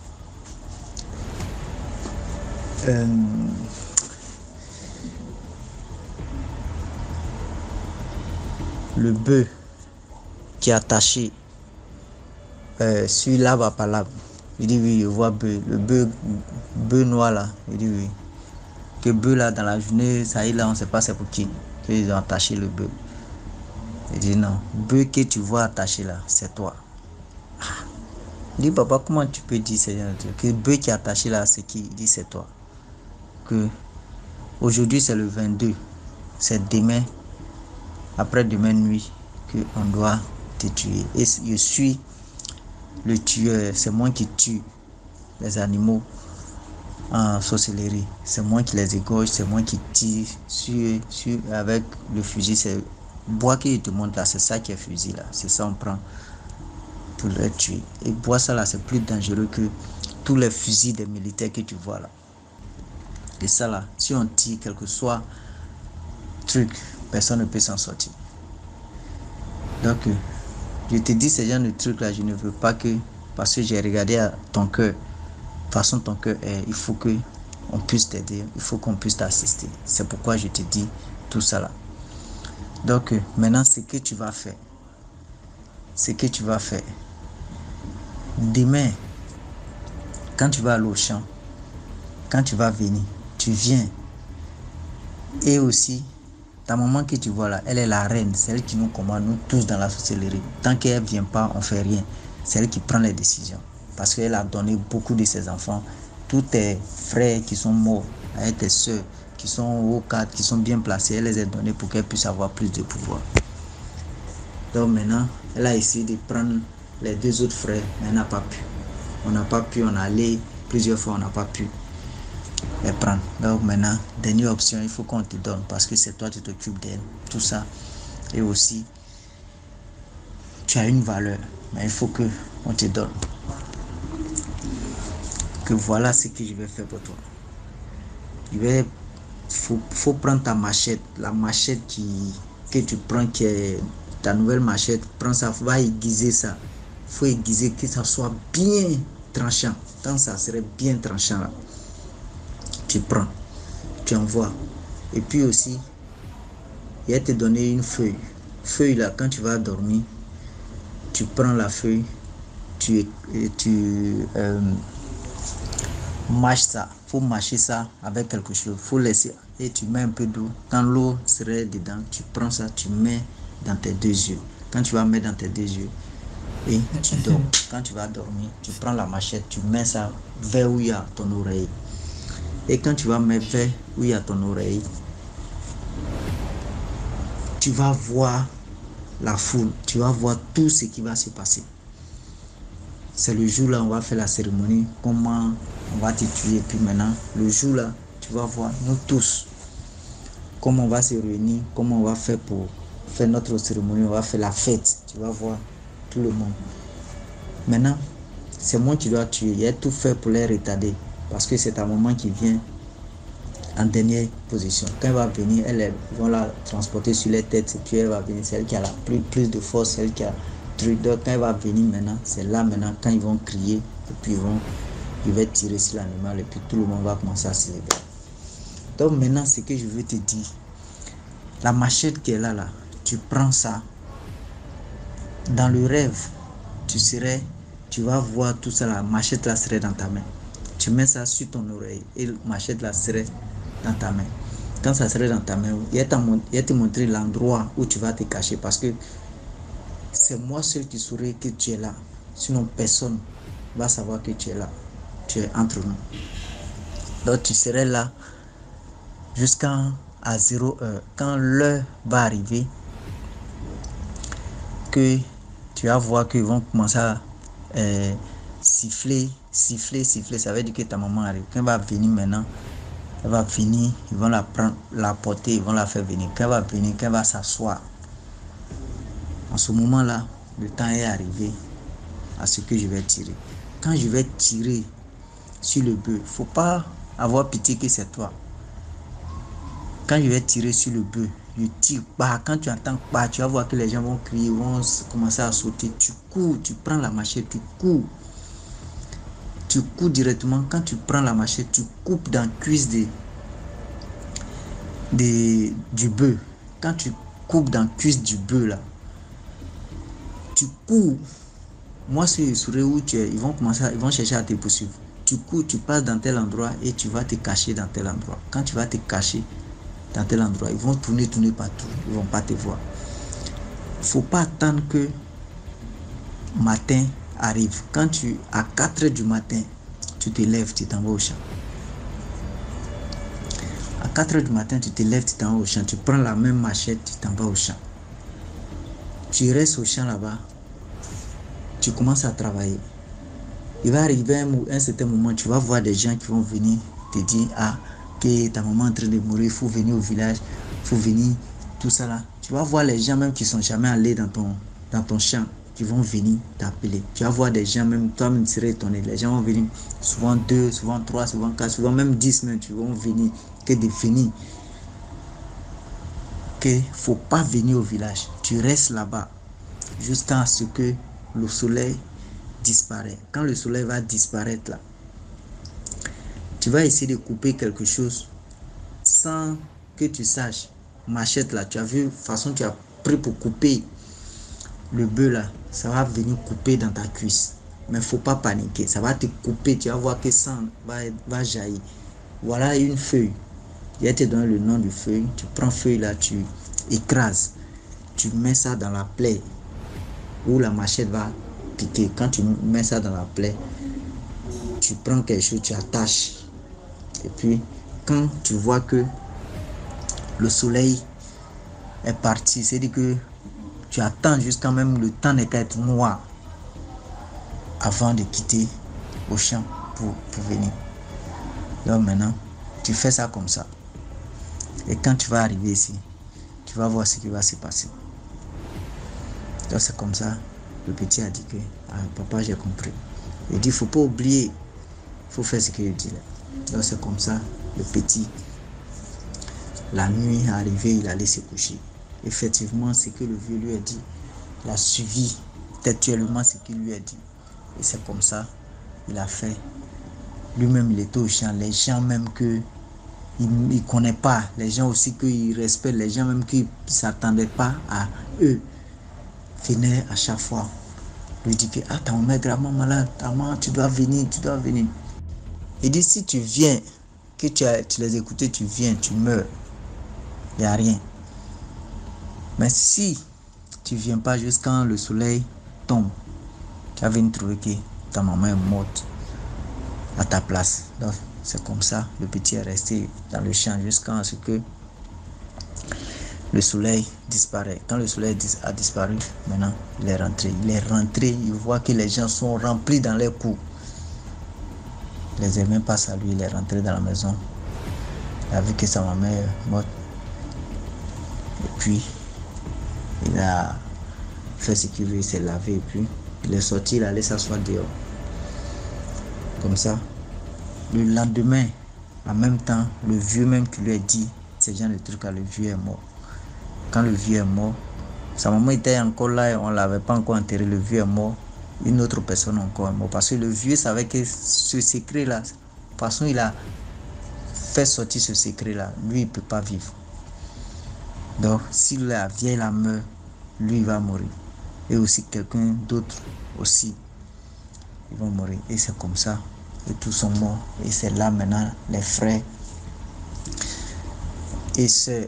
le bœuf qui est attaché sur l'arbre à palabre. Il dit oui, je vois bœuf, le bœuf noir là. Il dit oui. que bœuf là, dans la journée, ça y est là, on ne sait pas c'est pour qui, qu'ils ont attaché le bœuf. Il dit non, bœuf que tu vois attaché là, c'est toi. Il dit papa, comment tu peux dire ce genre de truc? Que bœuf qui est attaché là, c'est qui? Il dit c'est toi. Que aujourd'hui c'est le 22, c'est demain, après demain nuit, qu'on doit te tuer. Et je suis le tueur, c'est moi qui tue les animaux en sorcellerie. C'est moi qui les égorge, c'est moi qui tire avec le fusil. C'est bois que je te montre là, c'est ça qui est fusil là. C'est ça on prend pour les tuer. Et bois ça là, c'est plus dangereux que tous les fusils des militaires que tu vois là. Et ça là, si on tire quel que soit truc, personne ne peut s'en sortir. Donc, je te dis ce genre de trucs là, je ne veux pas que, parce que j'ai regardé à ton cœur, de toute façon ton cœur est, il faut qu'on puisse t'aider, il faut qu'on puisse t'assister. C'est pourquoi je te dis tout ça là. Donc, maintenant, ce que tu vas faire, demain, quand tu vas aller au champ, quand tu vas venir, tu viens, et aussi, ta maman que tu vois là, elle est la reine, c'est elle qui nous commande, nous tous dans la sorcellerie. Tant qu'elle ne vient pas, on ne fait rien. C'est elle qui prend les décisions. Parce qu'elle a donné beaucoup de ses enfants. Tous tes frères qui sont morts, avec tes soeurs qui sont au cadre, qui sont bien placés, elle les a donnés pour qu'elle puisse avoir plus de pouvoir. Donc maintenant, elle a essayé de prendre les deux autres frères, mais elle n'a pas pu. On n'a pas pu, on a allé plusieurs fois, on n'a pas pu les prendre. Donc maintenant, dernière option, il faut qu'on te donne parce que c'est toi qui t'occupes d'elle, tout ça. Et aussi, tu as une valeur, mais il faut qu'on te donne. Que voilà ce que je vais faire pour toi. Faut prendre ta machette, la machette que tu prends, qui est ta nouvelle machette, prends ça, va aiguiser ça. Il faut aiguiser que ça soit bien tranchant. Quand ça serait bien tranchant là, tu prends, tu envoies. Et puis aussi, il va te donner une feuille. Feuille là, quand tu vas dormir, tu prends la feuille, tu mâches ça. Faut mâcher ça avec quelque chose. Faut laisser et tu mets un peu d'eau. Quand l'eau serait dedans, tu prends ça, tu mets dans tes deux yeux. Quand tu vas mettre dans tes deux yeux et tu dors. Quand tu vas dormir, tu prends la machette, tu mets ça vers où il y a ton oreille. Et quand tu vas mettre vers où il y a ton oreille, tu vas voir la foule, tu vas voir tout ce qui va se passer. C'est le jour là, on va faire la cérémonie, comment on va te tuer. Et puis maintenant, le jour là, tu vas voir nous tous, comment on va se réunir, comment on va faire pour faire notre cérémonie, on va faire la fête. Tu vas voir tout le monde. Maintenant, c'est moi qui dois tuer. Il y a tout fait pour les retarder. Parce que c'est ta maman qui vient en dernière position. Quand elle va venir, ils vont la transporter sur les têtes. Et puis elle va venir, c'est elle qui a la plus de force, c'est elle qui a truc. Donc quand elle va venir maintenant, c'est là maintenant, quand ils vont crier, et puis ils vont tirer sur l'animal, et puis tout le monde va commencer à se lever. Donc maintenant, ce que je veux te dire, la machette qui est là, tu prends ça. Dans le rêve, tu vas voir tout ça, la machette là serait dans ta main. Tu mets ça sur ton oreille et la machette là serait dans ta main. Quand ça serait dans ta main, il va te montrer l'endroit où tu vas te cacher parce que c'est moi seul qui saurais que tu es là. Sinon, personne va savoir que tu es là. Tu es entre nous. Donc, tu serais là jusqu'à 0 heure. Quand l'heure va arriver, que tu vas voir qu'ils vont commencer à siffler, ça veut dire que ta maman arrive. Quand elle va venir maintenant, elle va venir, ils vont la prendre, la porter, ils vont la faire venir. Quand elle va venir, quand elle va s'asseoir, en ce moment-là, le temps est arrivé à ce que je vais tirer. Quand je vais tirer sur le bœuf, il ne faut pas avoir pitié que c'est toi. Quand je vais tirer sur le bœuf, je tire pas. Quand tu entends pas, tu vas voir que les gens vont crier, vont commencer à sauter. Tu cours, tu prends la machette, tu cours. Tu cours directement. Quand tu prends la machette, tu coupes dans la cuisse du bœuf. Quand tu coupes dans la cuisse du bœuf là, tu cours. Moi, c'est sur où tu es, ils vont chercher à te poursuivre. tu cours, tu passes dans tel endroit et tu vas te cacher dans tel endroit. Quand tu vas te cacher dans tel endroit, ils vont tourner partout, ils ne vont pas te voir. Il ne faut pas attendre que matin arrive. Quand à 4 h du matin, tu te lèves, tu t'en vas au champ. À 4 h du matin, tu te lèves, tu t'en vas au champ. Tu prends la même machette, tu t'en vas au champ. Tu restes au champ là-bas. Tu commences à travailler. Il va arriver un certain moment, tu vas voir des gens qui vont venir te dire que ta maman est en train de mourir, il faut venir au village, il faut venir, tout ça là. Tu vas voir les gens même qui ne sont jamais allés dans ton champ, qui vont venir t'appeler. Tu vas voir des gens, même toi-même tu serais étonné. Les gens vont venir, souvent 2, souvent 3, souvent 4, souvent même 10 même, tu vont venir, que de venir. Qu'il ne faut pas venir au village. Tu restes là-bas jusqu'à ce que le soleil disparaît. Quand le soleil va disparaître là, tu vas essayer de couper quelque chose sans que tu saches. Machette là, tu as vu, de toute façon tu as pris pour couper le bœuf là, ça va venir couper dans ta cuisse. Mais il ne faut pas paniquer, ça va te couper, tu vas voir que sang va jaillir. Voilà une feuille. Je vais te donner le nom du feuille. Tu prends feuille là, tu écrases, tu mets ça dans la plaie où la machette va piquer. Quand tu mets ça dans la plaie, tu prends quelque chose, tu attaches. Et puis, quand tu vois que le soleil est parti, c'est-à-dire que tu attends jusqu'à même le temps d'être noir avant de quitter au champ pour venir. Donc maintenant, tu fais ça comme ça. Et quand tu vas arriver ici, tu vas voir ce qui va se passer. Donc c'est comme ça. Le petit a dit que papa, j'ai compris. Il dit, il ne faut pas oublier, il faut faire ce qu'il dit là. Donc c'est comme ça, le petit, la nuit est arrivée, il allait se coucher. Effectivement, ce que le vieux lui a dit, il a suivi textuellement ce qu'il lui a dit. Et c'est comme ça, il a fait. Lui-même, il était au champ. Les gens même qu'il ne connaît pas, les gens aussi qu'il respecte, les gens même qui ne s'attendaient pas à eux, venaient à chaque fois. Lui dit que ta maman est gravement malade, ta maman, tu dois venir, tu dois venir. Il dit, si tu viens, que tu les écoutes, tu viens, tu meurs. Il n'y a rien. Mais si tu ne viens pas jusqu'à le soleil tombe, tu vas venir trouver que ta maman est morte à ta place. Donc, c'est comme ça, le petit est resté dans le champ jusqu'à ce que le soleil disparaît. Quand le soleil a disparu, maintenant, il est rentré. Il voit que les gens sont remplis dans les cours. Il les a même pas salués, il est rentré dans la maison. Il a vu que sa maman est morte. Et puis, il a fait ce qu'il veut, il s'est lavé et puis il est sorti, il allait s'asseoir dehors. Comme ça. Le lendemain, en même temps, le vieux même qui lui a dit ce genre de trucs là, le vieux est mort. Quand le vieux est mort, sa maman était encore là et on ne l'avait pas encore enterré. Le vieux est mort, une autre personne encore est mort. Parce que le vieux savait que ce secret-là, de toute façon, il a fait sortir ce secret-là. Lui, il ne peut pas vivre. Donc, si la vieille la meurt, lui, il va mourir. Et aussi quelqu'un d'autre aussi, ils vont mourir. Et c'est comme ça. Et tous sont morts. Et c'est là maintenant les frères et sœurs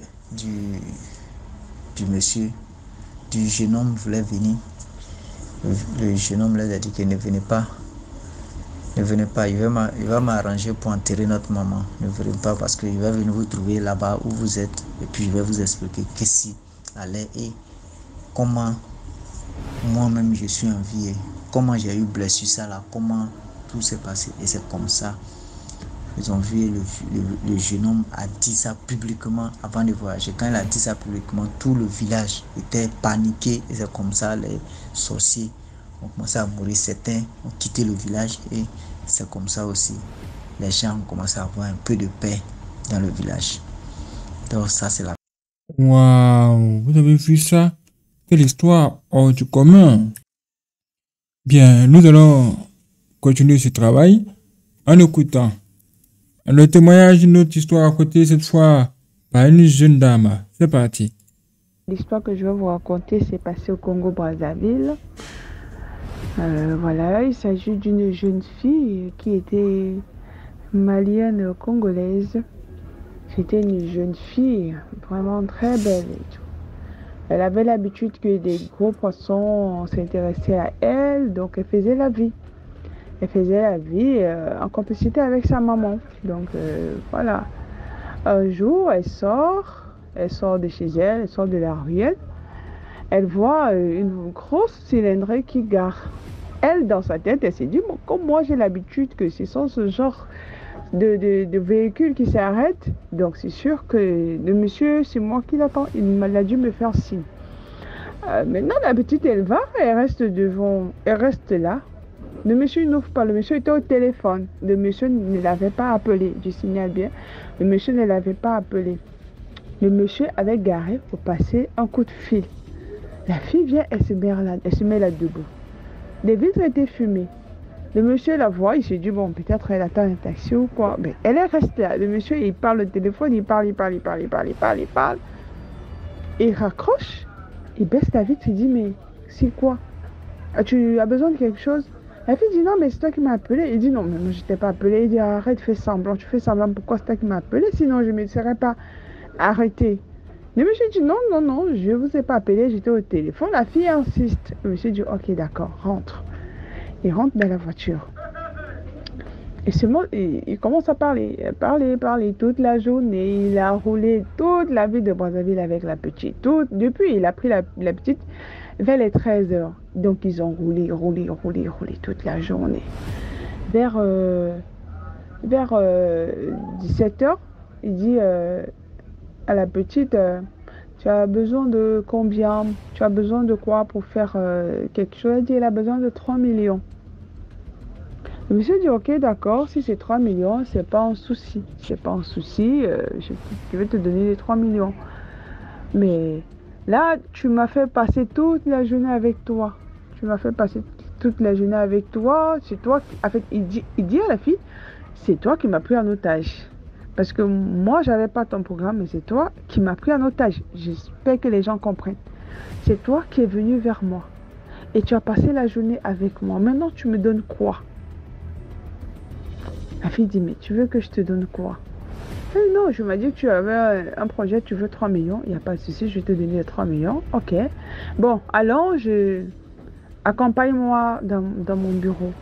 du monsieur, du jeune homme voulait venir. Le jeune homme leur a dit qu'il ne venait pas. Ne venez pas, il va m'arranger pour enterrer notre maman. Ne venez pas parce qu'il va venir vous trouver là-bas où vous êtes. Et puis je vais vous expliquer qu'est-ce qui allait et comment moi-même je suis en vie. Et comment j'ai eu blessure ça là, comment tout s'est passé. Et c'est comme ça. Ils ont vu le jeune homme a dit ça publiquement avant de voyager. Quand il a dit ça publiquement, tout le village était paniqué. Et c'est comme ça les sorciers ont commencé à mourir. Certains ont quitté le village et c'est comme ça aussi. Les gens ont commencé à avoir un peu de paix dans le village. Donc ça c'est la... Waouh, vous avez vu ça? Quelle histoire hors du commun. Bien, nous allons continuer ce travail en écoutant le témoignage d'une autre histoire racontée cette fois par une jeune dame. C'est parti. L'histoire que je vais vous raconter s'est passée au Congo-Brazzaville. Voilà, il s'agit d'une jeune fille qui était malienne congolaise. C'était une jeune fille vraiment très belle et tout. Elle avait l'habitude que des gros poissons s'intéressaient à elle, donc elle faisait la vie. Elle faisait la vie en complicité avec sa maman. Donc voilà. Un jour, elle sort de chez elle, elle sort de la ruelle. Elle voit une grosse cylindrée qui gare. Elle, dans sa tête, elle s'est dit, bon, comme moi j'ai l'habitude que ce sont ce genre de véhicules qui s'arrêtent, donc c'est sûr que le monsieur, c'est moi qui l'attends. Il a dû me faire signe. Maintenant, la petite, elle reste devant, elle reste là. Le monsieur n'ouvre pas, le monsieur était au téléphone. Le monsieur ne l'avait pas appelé, je signale bien. Le monsieur ne l'avait pas appelé. Le monsieur avait garé pour passer un coup de fil. La fille vient, elle se met là debout. Les vitres étaient fumées. Le monsieur la voit, il se dit, bon, peut-être elle attend un taxi ou quoi. Mais elle est restée là. Le monsieur, il parle au téléphone, il parle. Il raccroche, il baisse la vitre, il dit, mais c'est quoi? Tu as besoin de quelque chose? La fille dit, non, mais c'est toi qui m'as appelé. Il dit, non, mais moi, je t'ai pas appelé. Il dit, arrête, fais semblant. Tu fais semblant, pourquoi c'est toi qui m'as appelé? Sinon, je ne me serais pas arrêté. Le monsieur dit, non, je ne vous ai pas appelé, j'étais au téléphone. La fille insiste. Le monsieur dit, ok, d'accord, rentre. Il rentre dans la voiture. Et il commence à parler toute la journée. Il a roulé toute la ville de Brazzaville avec la petite. Depuis, il a pris la petite vers les 13 heures. Donc, ils ont roulé toute la journée. Vers 17 heures, il dit à la petite, tu as besoin de combien? Tu as besoin de quoi pour faire quelque chose? Elle dit, elle a besoin de 3 millions. Le monsieur dit, ok, d'accord, si c'est 3 millions, c'est pas un souci. Je vais te donner les 3 millions. Mais là, tu m'as fait passer toute la journée avec toi. C'est toi qui... En fait, il dit à la fille, c'est toi qui m'as pris en otage. Parce que moi, j'avais pas ton programme, mais c'est toi qui m'as pris en otage. J'espère que les gens comprennent. C'est toi qui es venu vers moi. Et tu as passé la journée avec moi. Maintenant, tu me donnes quoi? La fille dit, mais tu veux que je te donne quoi? Non, je m'ai dit que tu avais un projet, tu veux 3 millions. Il n'y a pas de souci, je vais te donner les 3 millions. Ok. Bon, allons, accompagne-moi dans mon bureau.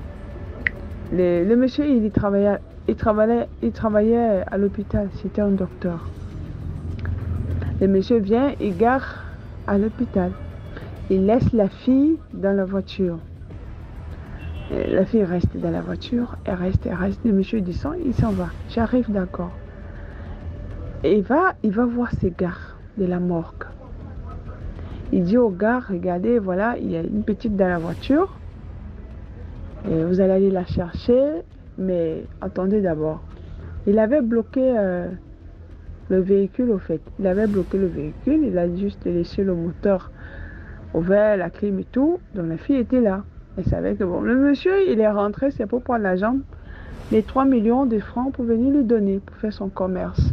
Le monsieur, il travaillait à l'hôpital. C'était un docteur. Le monsieur vient, il gare à l'hôpital. Il laisse la fille dans la voiture. La fille reste dans la voiture, elle reste. Le monsieur descend, il s'en va. J'arrive, d'accord. Et il va voir ses gars de la morgue. Il dit aux gars, regardez, voilà, il y a une petite dans la voiture. Et vous allez aller la chercher, mais attendez d'abord. Il avait bloqué le véhicule, au fait. Il avait bloqué le véhicule, il a juste laissé le moteur ouvert, la clim et tout. Donc la fille était là. Elle savait que bon, le monsieur, il est rentré, c'est pour prendre la jambe, les 3 millions de francs pour venir lui donner, pour faire son commerce.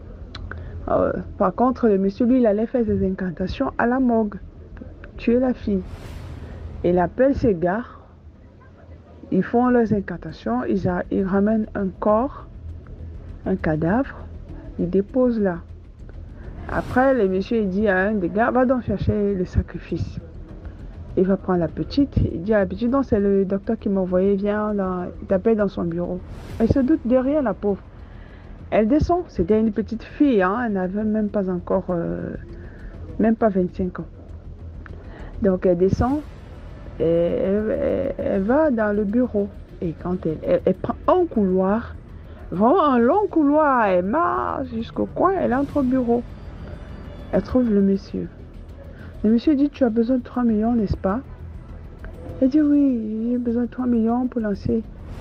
Par contre, le monsieur, lui, il allait faire ses incantations à la morgue, pour tuer la fille. Il appelle ses gars, ils font leurs incantations, ils ramènent un corps, un cadavre, ils déposent là. Après, le monsieur, il dit à un des gars, va donc chercher le sacrifice. Il va prendre la petite, il dit à la petite, non, c'est le docteur qui m'a envoyé, viens, il t'appelle dans son bureau. Elle se doute de rien, la pauvre. Elle descend, c'était une petite fille, hein, elle n'avait même pas encore, même pas 25 ans. Donc elle descend, et elle va dans le bureau. Et quand elle prend un couloir, vraiment un long couloir, elle marche jusqu'au coin, elle entre au bureau. Elle trouve le monsieur. Le monsieur dit, tu as besoin de 3 millions, n'est-ce pas? Elle dit, oui, j'ai besoin de 3 millions pour lancer.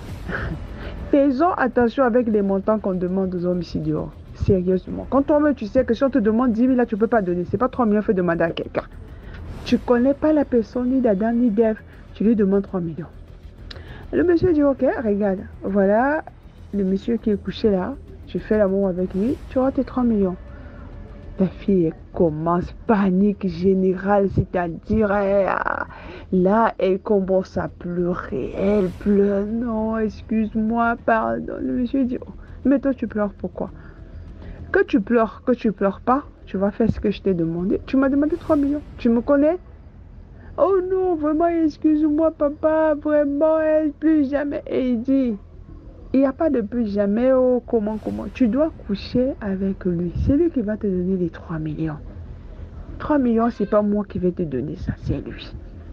Faisons attention avec les montants qu'on demande aux homicidios. Sérieusement. Quand toi-même, tu sais que si on te demande 10 000, là, tu ne peux pas donner. Ce n'est pas 3 millions, il faut demander à quelqu'un. Tu ne connais pas la personne, ni d'Adam, ni d'Ève. Tu lui demandes 3 millions. Le monsieur dit, ok, regarde. Voilà le monsieur qui est couché là. Tu fais l'amour avec lui. Tu auras tes 3 millions. La fille commence, panique générale, c'est-à-dire Là, elle commence à pleurer. Elle pleure. Non, excuse-moi, pardon. Le monsieur dit, oh, mais toi, tu pleures pourquoi? Que tu pleures pas, tu vas faire ce que je t'ai demandé. Tu m'as demandé 3 millions. Tu me connais? Oh non, vraiment, excuse-moi, papa. Vraiment, elle, plus jamais. Et il dit, il n'y a pas de plus jamais. Oh, comment? Tu dois coucher avec lui. C'est lui qui va te donner les 3 millions. 3 millions, c'est pas moi qui vais te donner ça, c'est lui.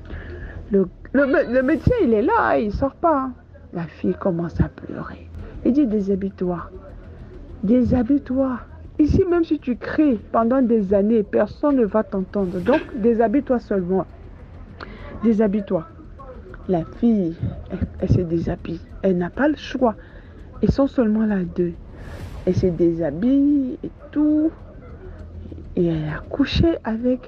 Le médecin, il est là, hein, il sort pas. Hein. La fille commence à pleurer. Il dit, déshabille-toi. Déshabille-toi. Ici, même si tu cries pendant des années, personne ne va t'entendre. Donc, déshabille-toi seulement. Déshabille-toi. La fille, elle se déshabille. Elle n'a pas le choix. Ils sont seulement là deux. Elle se déshabille et tout. Et elle a couché avec...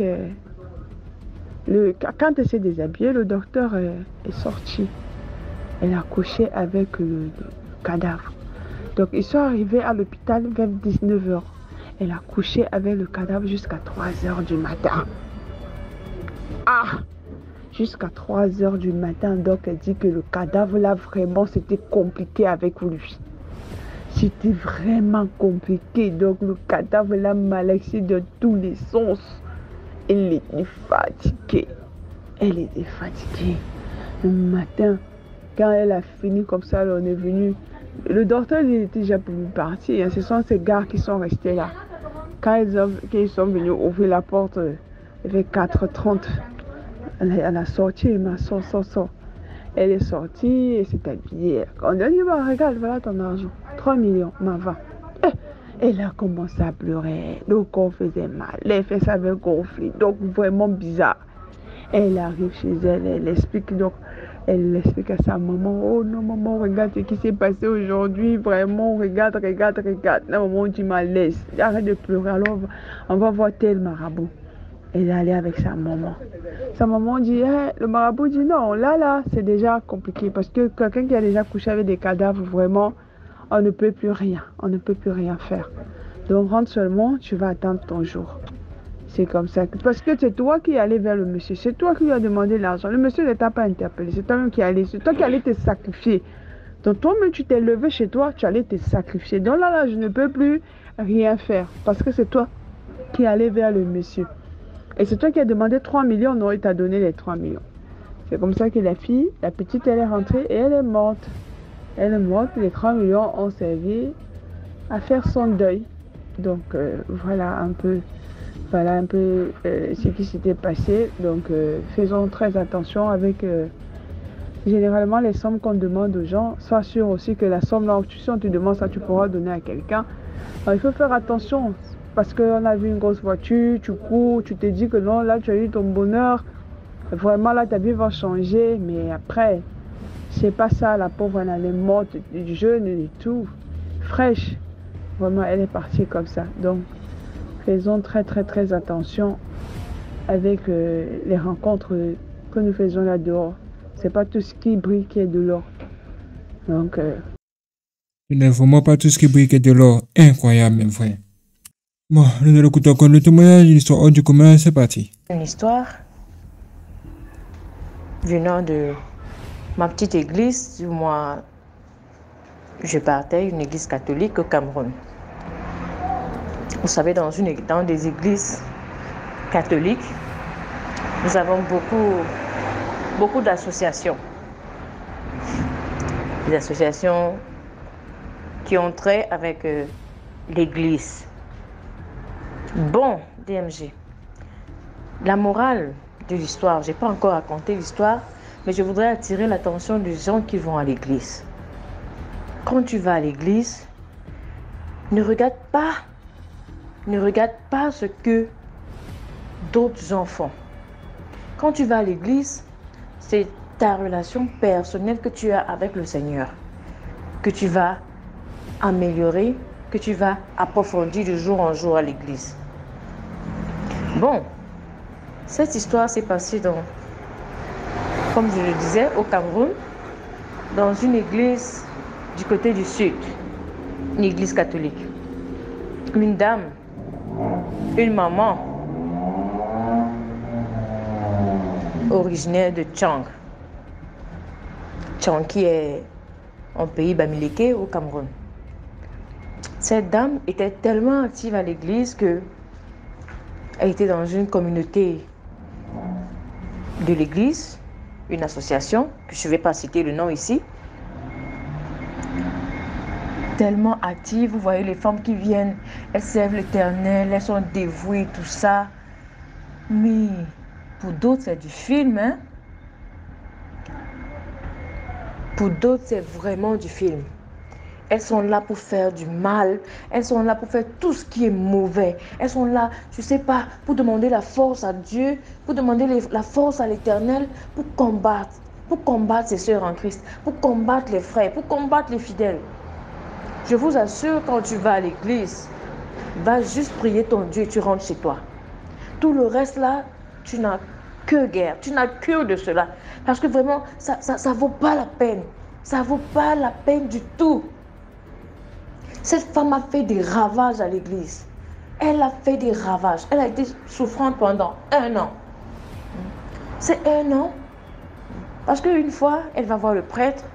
Quand elle s'est déshabillée, le docteur est sorti. Elle a couché avec le cadavre. Donc, ils sont arrivés à l'hôpital vers 19h. Elle a couché avec le cadavre jusqu'à 3h du matin. Ah! Jusqu'à 3h du matin. Donc, elle dit que le cadavre, là, vraiment, c'était compliqué avec lui. C'était vraiment compliqué. Donc, le cadavre l'a malaxé de tous les sens. Elle était fatiguée. Elle était fatiguée. Le matin, quand elle a fini comme ça, on est venu. Le docteur, il était déjà pour partir. Ce sont ces gars qui sont restés là. Quand ils sont venus ouvrir la porte, il fait 4h30. Elle a sorti, elle m'a sort. Elle est sortie, elle s'est habillée. On a dit, bah, regarde, voilà ton argent. 3 millions, ma va. Elle a commencé à pleurer. Le corps faisait mal. Les fesses avaient gonflé. Donc, vraiment bizarre. Elle arrive chez elle, elle explique donc. Elle explique à sa maman, oh non maman, regarde ce qui s'est passé aujourd'hui, vraiment, regarde. La maman dit, ma laisse, arrête de pleurer, alors on va voir tel marabout. Elle est allée avec sa maman. Sa maman dit, le marabout dit, non, là, c'est déjà compliqué, parce que quelqu'un qui a déjà couché avec des cadavres, vraiment, on ne peut plus rien faire. Donc rentre seulement, tu vas attendre ton jour. C'est comme ça. Parce que c'est toi qui es allé vers le monsieur. C'est toi qui lui as demandé l'argent. Le monsieur ne t'a pas interpellé. C'est toi-même qui es allé. C'est toi qui allais te sacrifier. Donc toi-même, tu t'es levé chez toi. Tu allais te sacrifier. Donc là, je ne peux plus rien faire. Parce que c'est toi qui es allé vers le monsieur. Et c'est toi qui as demandé 3 millions. Non, il t'a donné les 3 millions. C'est comme ça que la fille, la petite, elle est rentrée et elle est morte. Elle est morte. Les 3 millions ont servi à faire son deuil. Donc voilà un peu ce qui s'était passé. Donc faisons très attention avec généralement les sommes qu'on demande aux gens. Sois sûr aussi que la somme là, si on te demande ça, tu pourras donner à quelqu'un. Il faut faire attention parce qu'on a vu une grosse voiture, tu cours, tu te dis que non, là tu as eu ton bonheur. Vraiment là ta vie va changer, mais après c'est pas ça. La pauvre elle est morte du jeûne et tout, fraîche. Vraiment elle est partie comme ça. Donc faisons très attention avec les rencontres que nous faisons là dehors. C'est pas tout ce qui brille qui est de l'or. Donc ce n'est vraiment pas tout ce qui brille qui est de l'or. Incroyable, mais vrai. Bon, nous allons écouter encore le témoignage, une histoire hors du commun, c'est parti. Une histoire venant de ma petite église, où moi je partais, une église catholique au Cameroun. Vous savez, dans des églises catholiques, nous avons beaucoup d'associations. Des associations qui ont trait avec l'église. Bon, DMG, la morale de l'histoire, je n'ai pas encore raconté l'histoire, mais je voudrais attirer l'attention des gens qui vont à l'église. Quand tu vas à l'église, ne regarde pas ce que d'autres gens font. Quand tu vas à l'église, c'est ta relation personnelle que tu as avec le Seigneur, que tu vas améliorer, que tu vas approfondir de jour en jour à l'église. Bon, cette histoire s'est passée comme je le disais, au Cameroun, dans une église du côté du sud, une église catholique. Une dame, une maman, originaire de Tchang. Tchang qui est en pays Bamileke au Cameroun. Cette dame était tellement active à l'église que elle était dans une communauté de l'église, une association, que je ne vais pas citer le nom ici. Tellement active, vous voyez les femmes qui viennent, elles servent l'Éternel, elles sont dévouées, tout ça. Mais pour d'autres, c'est du film, hein? Pour d'autres, c'est vraiment du film. Elles sont là pour faire du mal. Elles sont là pour faire tout ce qui est mauvais. Elles sont là, je ne sais pas, pour demander la force à Dieu, pour demander la force à l'Éternel, pour combattre ses sœurs en Christ, pour combattre les frères, pour combattre les fidèles. Je vous assure, quand tu vas à l'église, va juste prier ton Dieu et tu rentres chez toi. Tout le reste là, tu n'as que guerre, tu n'as que de cela. Parce que vraiment, ça vaut pas la peine. Ça vaut pas la peine du tout. Cette femme a fait des ravages à l'église. Elle a fait des ravages. Elle a été souffrante pendant 1 an. C'est 1 an. Parce qu'une fois, elle va voir le prêtre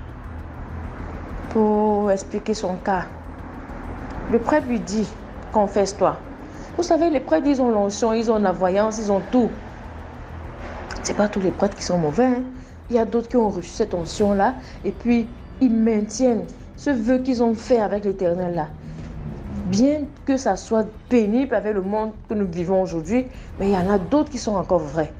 pour expliquer son cas. Le prêtre lui dit, confesse-toi. Vous savez, les prêtres, ils ont l'onction, ils ont la voyance, ils ont tout. Ce n'est pas tous les prêtres qui sont mauvais. Hein. Il y a d'autres qui ont reçu cette onction-là et puis ils maintiennent ce vœu qu'ils ont fait avec l'Éternel là. Bien que ça soit pénible avec le monde que nous vivons aujourd'hui, mais il y en a d'autres qui sont encore vrais.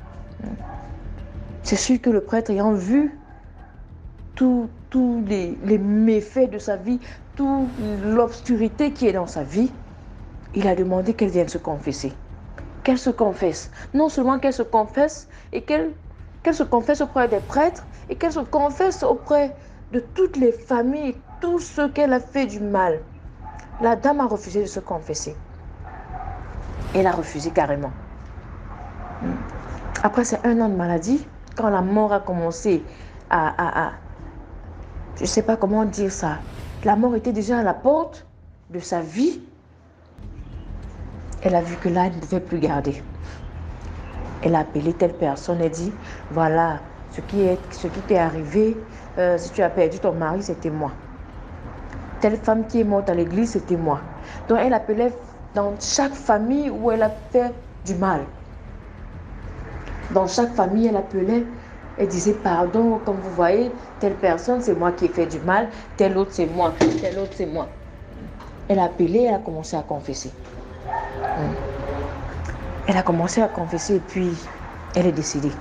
C'est sûr que le prêtre ayant vu tous les méfaits de sa vie, toute l'obscurité qui est dans sa vie, il a demandé qu'elle vienne se confesser. Qu'elle se confesse. Non seulement qu'elle se confesse, et qu'elle se confesse auprès des prêtres, et qu'elle se confesse auprès de toutes les familles, tous ceux qu'elle a fait du mal. La dame a refusé de se confesser. Elle a refusé carrément. Après ces 1 an de maladie, quand la mort a commencé je ne sais pas comment dire ça, la mort était déjà à la porte de sa vie. Elle a vu que là, elle ne pouvait plus garder. Elle a appelé telle personne et dit, voilà, ce qui t'est arrivé, si tu as perdu ton mari, c'était moi. Telle femme qui est morte à l'église, c'était moi. Donc elle appelait dans chaque famille où elle a fait du mal. Dans chaque famille, elle appelait, elle disait pardon, comme vous voyez, telle personne, c'est moi qui ai fait du mal, telle autre, c'est moi, telle autre, c'est moi. Elle a appelé, elle a commencé à confesser. Elle a commencé à confesser et puis elle est décédée.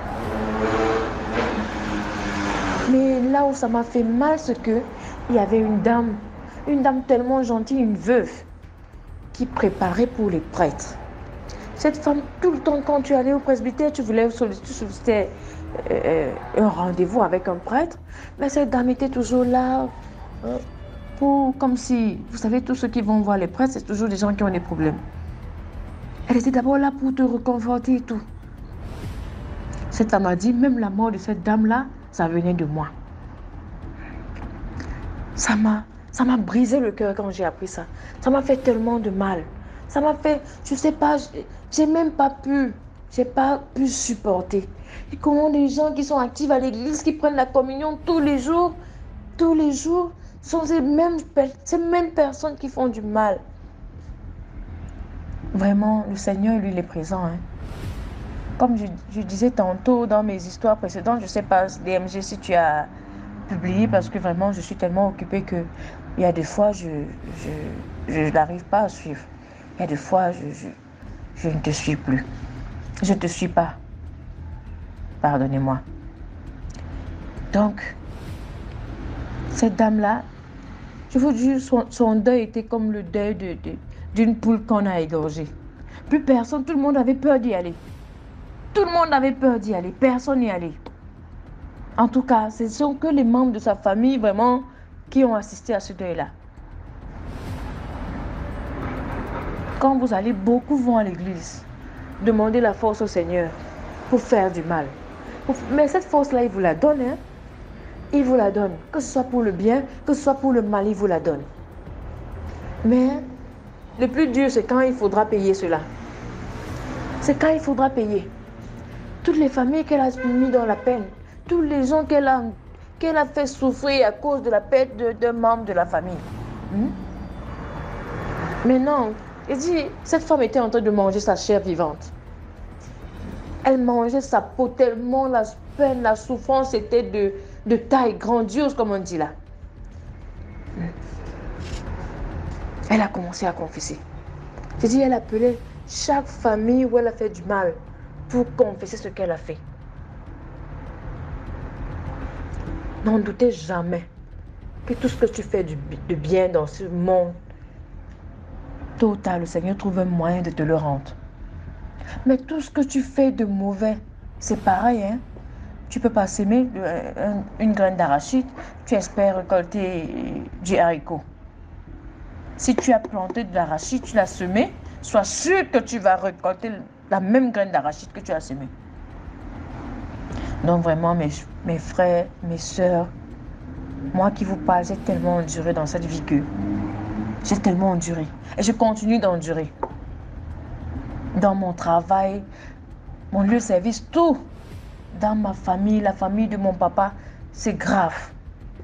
Mais là où ça m'a fait mal, c'est qu'il y avait une dame tellement gentille, une veuve, qui préparait pour les prêtres. Cette femme, tout le temps, quand tu allais au presbytère, tu voulais solliciter un rendez-vous avec un prêtre, mais cette dame était toujours là, comme si, vous savez, tous ceux qui vont voir les prêtres, c'est toujours des gens qui ont des problèmes. Elle était d'abord là pour te réconforter et tout. Cette femme a dit, même la mort de cette dame-là, ça venait de moi. Ça m'a brisé le cœur quand j'ai appris ça. Ça m'a fait tellement de mal. Ça m'a fait, je sais pas, j'ai pas pu supporter. Et comment des gens qui sont actifs à l'église, qui prennent la communion tous les jours, sont ces mêmes personnes qui font du mal. Vraiment, le Seigneur, lui, il est présent. Hein. Comme je disais tantôt dans mes histoires précédentes, je ne sais pas, DMG, si tu as publié, parce que vraiment, je suis tellement occupée que il y a des fois, je n'arrive pas à suivre. Il y a des fois, je ne te suis plus. Je ne te suis pas. Pardonnez-moi. Donc, cette dame-là, je vous dis, son deuil était comme le deuil d'une poule qu'on a égorgée. Plus personne, tout le monde avait peur d'y aller. Tout le monde avait peur d'y aller. Personne n'y allait. En tout cas, ce sont que les membres de sa famille vraiment qui ont assisté à ce deuil-là. Quand vous allez, beaucoup vont à l'église demander la force au Seigneur pour faire du mal. Mais cette force-là, il vous la donne. Hein? Il vous la donne. Que ce soit pour le bien, que ce soit pour le mal, il vous la donne. Mais le plus dur, c'est quand il faudra payer cela. C'est quand il faudra payer. toutes les familles qu'elle a mis dans la peine, tous les gens qu'elle a fait souffrir à cause de la perte d'un membre de la famille. Mais non, il dit, cette femme était en train de manger sa chair vivante. Elle mangeait sa peau tellement la peine, la souffrance était de taille grandiose, comme on dit là. Elle a commencé à confesser. J'ai dit, elle appelait chaque famille où elle a fait du mal pour confesser ce qu'elle a fait. N'en doutez jamais que tout ce que tu fais de bien dans ce monde, tôt ou tard, le Seigneur trouve un moyen de te le rendre. Mais tout ce que tu fais de mauvais, c'est pareil, hein? Tu peux pas s'aimer une graine d'arachide, tu espères récolter du haricot. Si tu as planté de l'arachide, tu l'as semé, sois sûr que tu vas récolter la même graine d'arachide que tu as semée. Donc vraiment, mes frères, mes sœurs, moi qui vous parle, j'ai tellement enduré dans cette vie que j'ai tellement enduré. Et je continue d'endurer. Dans mon travail, mon lieu de service, tout. Dans ma famille, la famille de mon papa, c'est grave.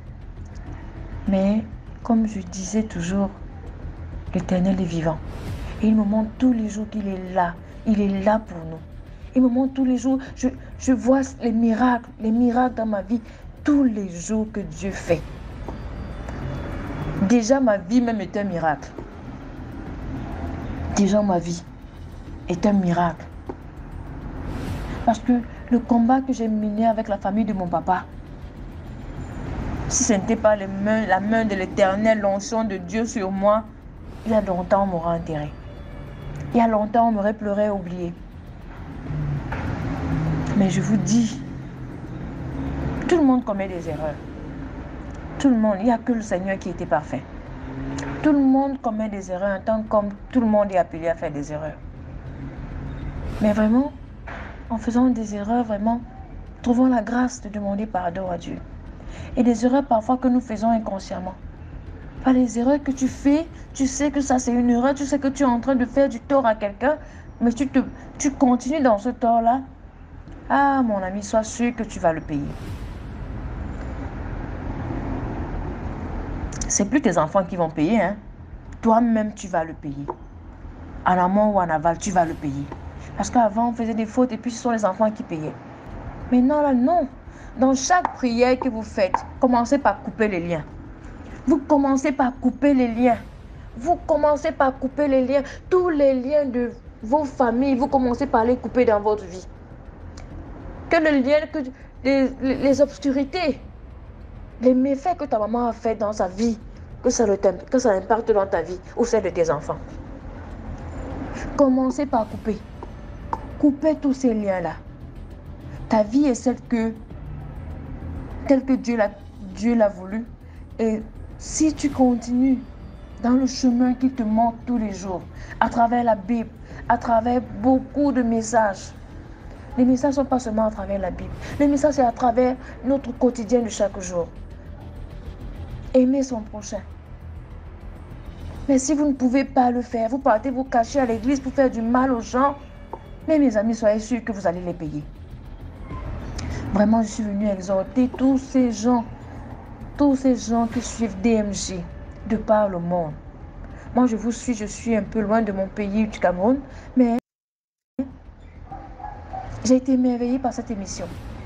Mais comme je disais toujours, l'Éternel est vivant. Et il me montre tous les jours qu'il est là. Il est là pour nous. Il me montre tous les jours, je vois les miracles dans ma vie, tous les jours que Dieu fait. Déjà ma vie même est un miracle. Déjà ma vie est un miracle. Parce que le combat que j'ai mené avec la famille de mon papa, si ce n'était pas la main de l'Éternel, l'onction de Dieu sur moi, il y a longtemps on m'aurait enterré. Il y a longtemps on m'aurait pleuré et oublié. Mais je vous dis, tout le monde commet des erreurs. Tout le monde, il n'y a que le Seigneur qui était parfait. Tout le monde commet des erreurs en tant qu'homme, tout le monde est appelé à faire des erreurs. Mais vraiment, en faisant des erreurs, vraiment, trouvons la grâce de demander pardon à Dieu. Et des erreurs parfois que nous faisons inconsciemment. Pas les erreurs que tu fais, tu sais que ça c'est une erreur, tu sais que tu es en train de faire du tort à quelqu'un, mais tu continues dans ce tort-là. Ah mon ami, sois sûr que tu vas le payer. C'est plus tes enfants qui vont payer, hein. Toi-même tu vas le payer. En amont ou en aval, tu vas le payer. Parce qu'avant on faisait des fautes et puis ce sont les enfants qui payaient. Mais non, là non. Dans chaque prière que vous faites, commencez par couper les liens. Vous commencez par couper les liens. Vous commencez par couper les liens. Tous les liens de vos familles, vous commencez par les couper dans votre vie. Que le lien, que les obscurités, les méfaits que ta maman a fait dans sa vie, que ça impacte dans ta vie ou celle de tes enfants. Commencez par couper. Coupez tous ces liens-là. Ta vie est telle que Dieu l'a voulu. Et si tu continues dans le chemin qui te montre tous les jours, à travers la Bible, à travers beaucoup de messages. Les messages ne sont pas seulement à travers la Bible. Les messages, c'est à travers notre quotidien de chaque jour. Aimer son prochain. Mais si vous ne pouvez pas le faire, vous partez vous cacher à l'église pour faire du mal aux gens, mais mes amis, soyez sûrs que vous allez les payer. Vraiment, je suis venue exhorter tous ces gens qui suivent DMJ de par le monde. Moi, je suis un peu loin de mon pays, du Cameroun, mais j'ai été émerveillée par cette émission.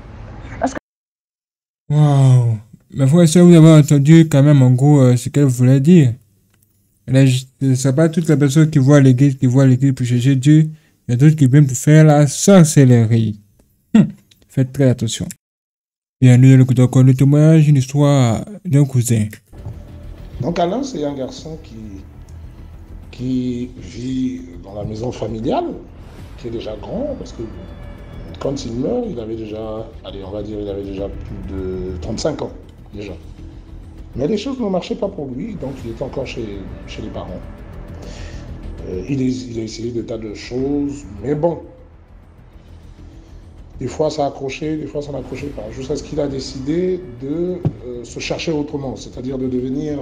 Waouh! Mais frère et soeur, vous avez entendu quand même en gros ce qu'elle voulait dire. Ce ne sont pas toutes les personnes qui voient l'église pour chercher Dieu. Il y a d'autres qui viennent pour faire la sorcellerie. Faites très attention. Bien, nous allons écouter encore le témoignage, une histoire d'un cousin. Donc Alain, c'est un garçon qui vit dans la maison familiale, qui est déjà grand, parce que quand il meurt, il avait déjà, il avait déjà plus de 35 ans, déjà. Mais les choses ne marchaient pas pour lui, donc il était encore chez les parents. Il a essayé des tas de choses, mais bon, des fois ça accrochait, des fois ça n'accrochait pas, jusqu'à ce qu'il a décidé de se chercher autrement, c'est-à-dire de devenir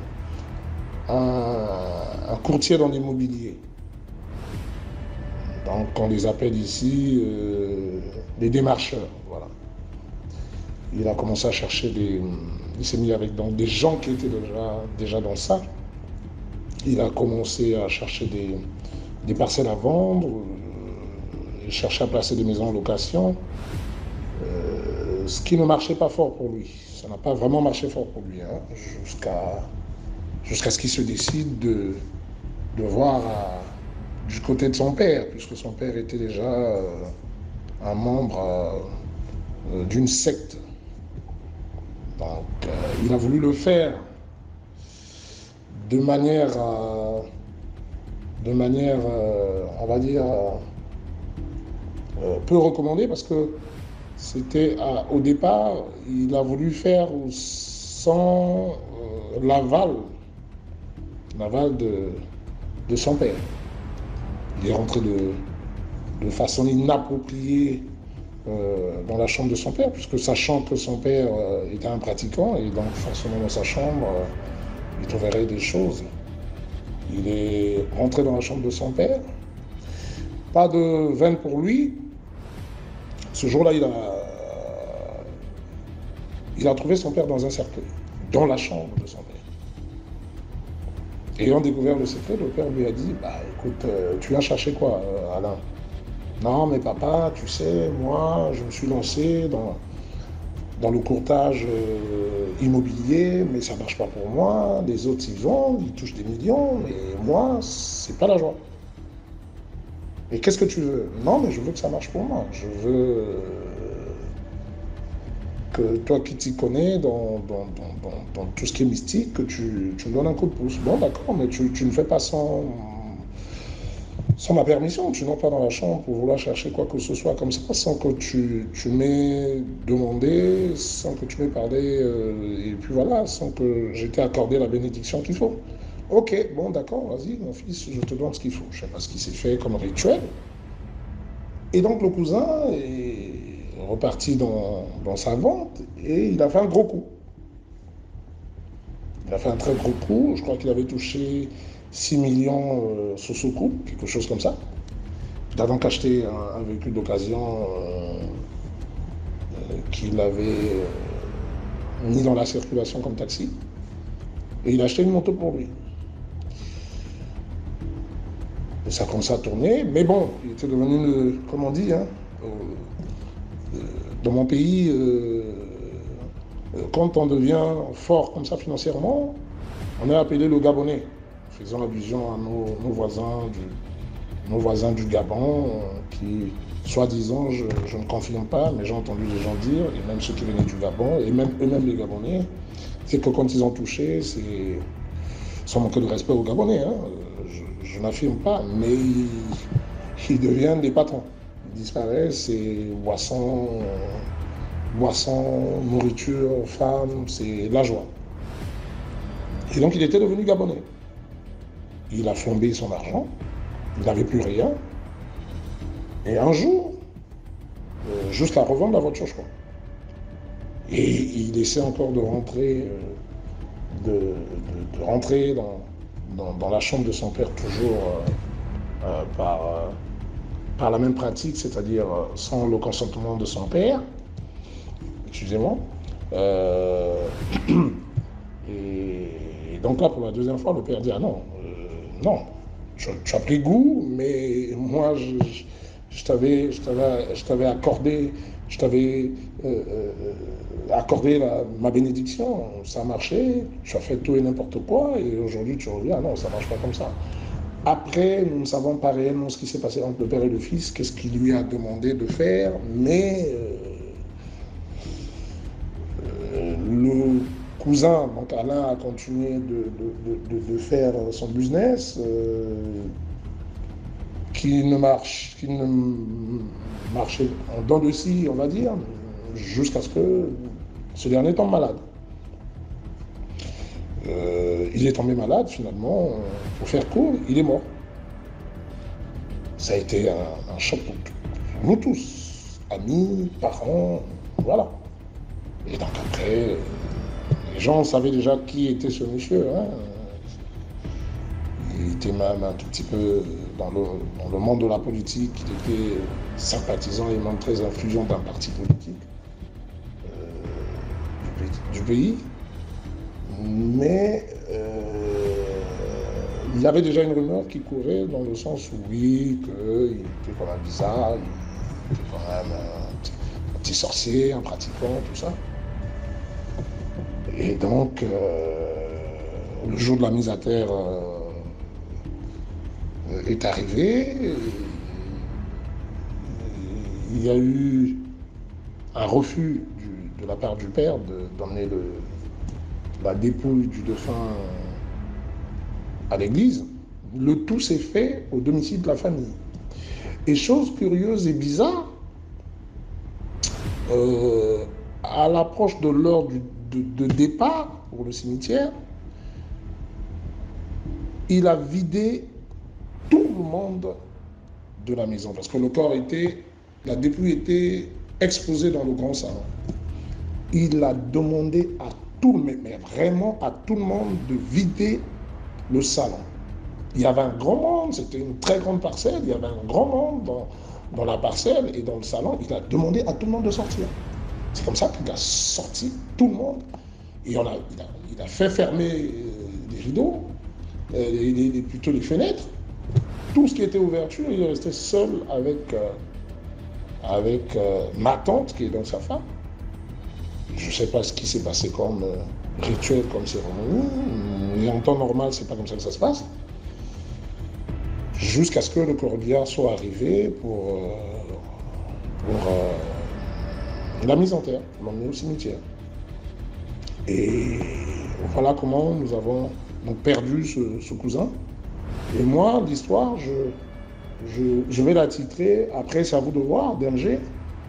un courtier dans l'immobilier. Donc on les appelle ici des démarcheurs, voilà. Il a commencé à chercher il s'est mis avec donc, des gens qui étaient déjà dans ça. Il a commencé à chercher des parcelles à vendre, il cherchait à placer des maisons en location, ce qui ne marchait pas fort pour lui. Ça n'a pas vraiment marché fort pour lui, hein, jusqu'à ce qu'il se décide de voir du côté de son père, puisque son père était déjà un membre d'une secte. Donc, il a voulu le faire de manière, on va dire, peu recommandée, parce que c'était au départ, il a voulu faire sans l'aval de son père. Il est rentré de façon inappropriée dans la chambre de son père, puisque sachant que son père était un pratiquant, et donc forcément dans sa chambre, il trouverait des choses. Il est rentré dans la chambre de son père, pas de veine pour lui. Ce jour-là, il a trouvé son père dans un cercueil, dans la chambre de son père. Ayant découvert le secret, le père lui a dit, écoute, tu viens chercher quoi, Alain? Non, mais papa, tu sais, moi, je me suis lancé dans le courtage immobilier, mais ça ne marche pas pour moi. Les autres, ils vendent, ils touchent des millions, mais moi, c'est pas la joie. Et qu'est-ce que tu veux? Non, mais je veux que ça marche pour moi. Je veux que toi qui t'y connais dans tout ce qui est mystique, que tu me donnes un coup de pouce. Bon, d'accord, mais tu ne fais pas sans ma permission. Tu n'entres pas dans la chambre pour vouloir chercher quoi que ce soit comme ça, sans que tu m'aies demandé, sans que tu m'aies parlé, et puis voilà, sans que j'ai été accordé la bénédiction qu'il faut. Ok, bon, d'accord, vas-y, mon fils, je te donne ce qu'il faut. Je ne sais pas ce qui s'est fait comme rituel. Et donc, le cousin est reparti dans sa vente et il a fait un gros coup. Il a fait un très gros coup. Je crois qu'il avait touché 6 millions sur ce coup, quelque chose comme ça. Il a donc acheté un véhicule d'occasion qu'il avait mis dans la circulation comme taxi. Et il a acheté une moto pour lui. Et ça a commencé à tourner, mais bon, il était devenu, comme on dit, hein, dans mon pays, quand on devient fort comme ça financièrement, on est appelé le Gabonais, faisant allusion à nos voisins du Gabon, qui, soi-disant, je ne confirme pas, mais j'ai entendu les gens dire, et même ceux qui venaient du Gabon, et même eux-mêmes les Gabonais, c'est que quand ils ont touché, c'est sans manquer de respect aux Gabonais, hein, je n'affirme pas, mais ils deviennent des patrons. Ils disparaissent, et boissons, nourriture, femmes, c'est la joie. Et donc il était devenu Gabonais. Il a flambé son argent, il n'avait plus rien. Et un jour, jusqu'à revendre la voiture, je crois. Et il essaie encore de rentrer, dans la chambre de son père, toujours par la même pratique, c'est-à-dire sans le consentement de son père. Excusez-moi. Et donc là, pour la deuxième fois, le père dit, ah non, non, tu as pris goût, mais moi, je t'avais accordé ma bénédiction, ça a marché, tu as fait tout et n'importe quoi, et aujourd'hui tu reviens, non, ça ne marche pas comme ça. Après, nous ne savons pas réellement ce qui s'est passé entre le père et le fils, qu'est-ce qu'il lui a demandé de faire, mais le cousin, donc Alain, a continué de faire son business, qui ne marchait en dents de scie, on va dire, jusqu'à ce que ce dernier tombe malade. Il est tombé malade, finalement, pour faire court, il est mort. Ça a été un choc pour nous tous, amis, parents, voilà. Et donc après, les gens savaient déjà qui était ce monsieur, hein. Il était même un tout petit peu dans le monde de la politique. Il était sympathisant et même très influent d'un parti politique du pays. Mais il y avait déjà une rumeur qui courait dans le sens où oui, qu'il était quand même bizarre, il était quand même un petit sorcier, un pratiquant, tout ça. Et donc, le jour de la mise à terre est arrivé. Il y a eu un refus de la part du père d'emmener la dépouille du défunt à l'église. Le tout s'est fait au domicile de la famille. Et chose curieuse et bizarre, à l'approche de l'heure de départ pour le cimetière, il a vidé tout le monde de la maison parce que la dépouille était exposée dans le grand salon. Il a demandé à tout le monde, mais vraiment à tout le monde, de vider le salon. Il y avait un grand monde, c'était une très grande parcelle, il y avait un grand monde dans la parcelle et dans le salon. Il a demandé à tout le monde de sortir. C'est comme ça qu'il a sorti tout le monde. Et il a fait fermer les rideaux, plutôt les fenêtres. Tout ce qui était ouverture, il est resté seul avec ma tante, qui est donc sa femme. Je ne sais pas ce qui s'est passé comme rituel, comme cérémonie. Mais en temps normal, c'est pas comme ça que ça se passe. Jusqu'à ce que le corbillard soit arrivé pour la mise en terre, l'emmener au cimetière. Et voilà comment nous avons perdu ce cousin. Et moi, l'histoire, je vais la titrer, après c'est à vous de voir, d'Hergé,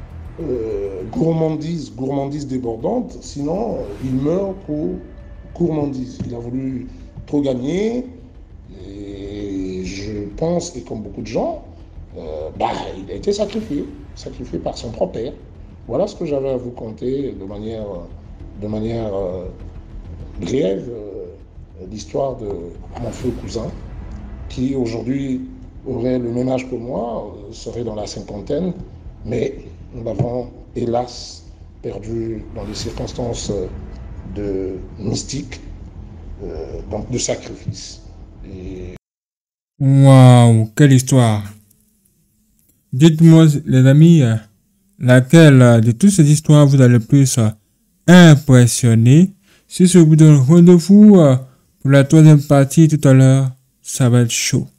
gourmandise débordante, sinon il meurt pour gourmandise. Il a voulu trop gagner, et je pense, et comme beaucoup de gens, il a été sacrifié par son propre père. Voilà ce que j'avais à vous conter de manière brève, l'histoire de mon feu cousin, qui aujourd'hui aurait le même âge que moi, serait dans la cinquantaine, mais nous l'avons hélas perdu dans des circonstances de mystique, donc de sacrifice. Waouh, quelle histoire! Dites-moi, les amis, laquelle de toutes ces histoires vous a le plus impressionné? Si je vous donne rendez-vous pour la troisième partie tout à l'heure, ça va être chaud.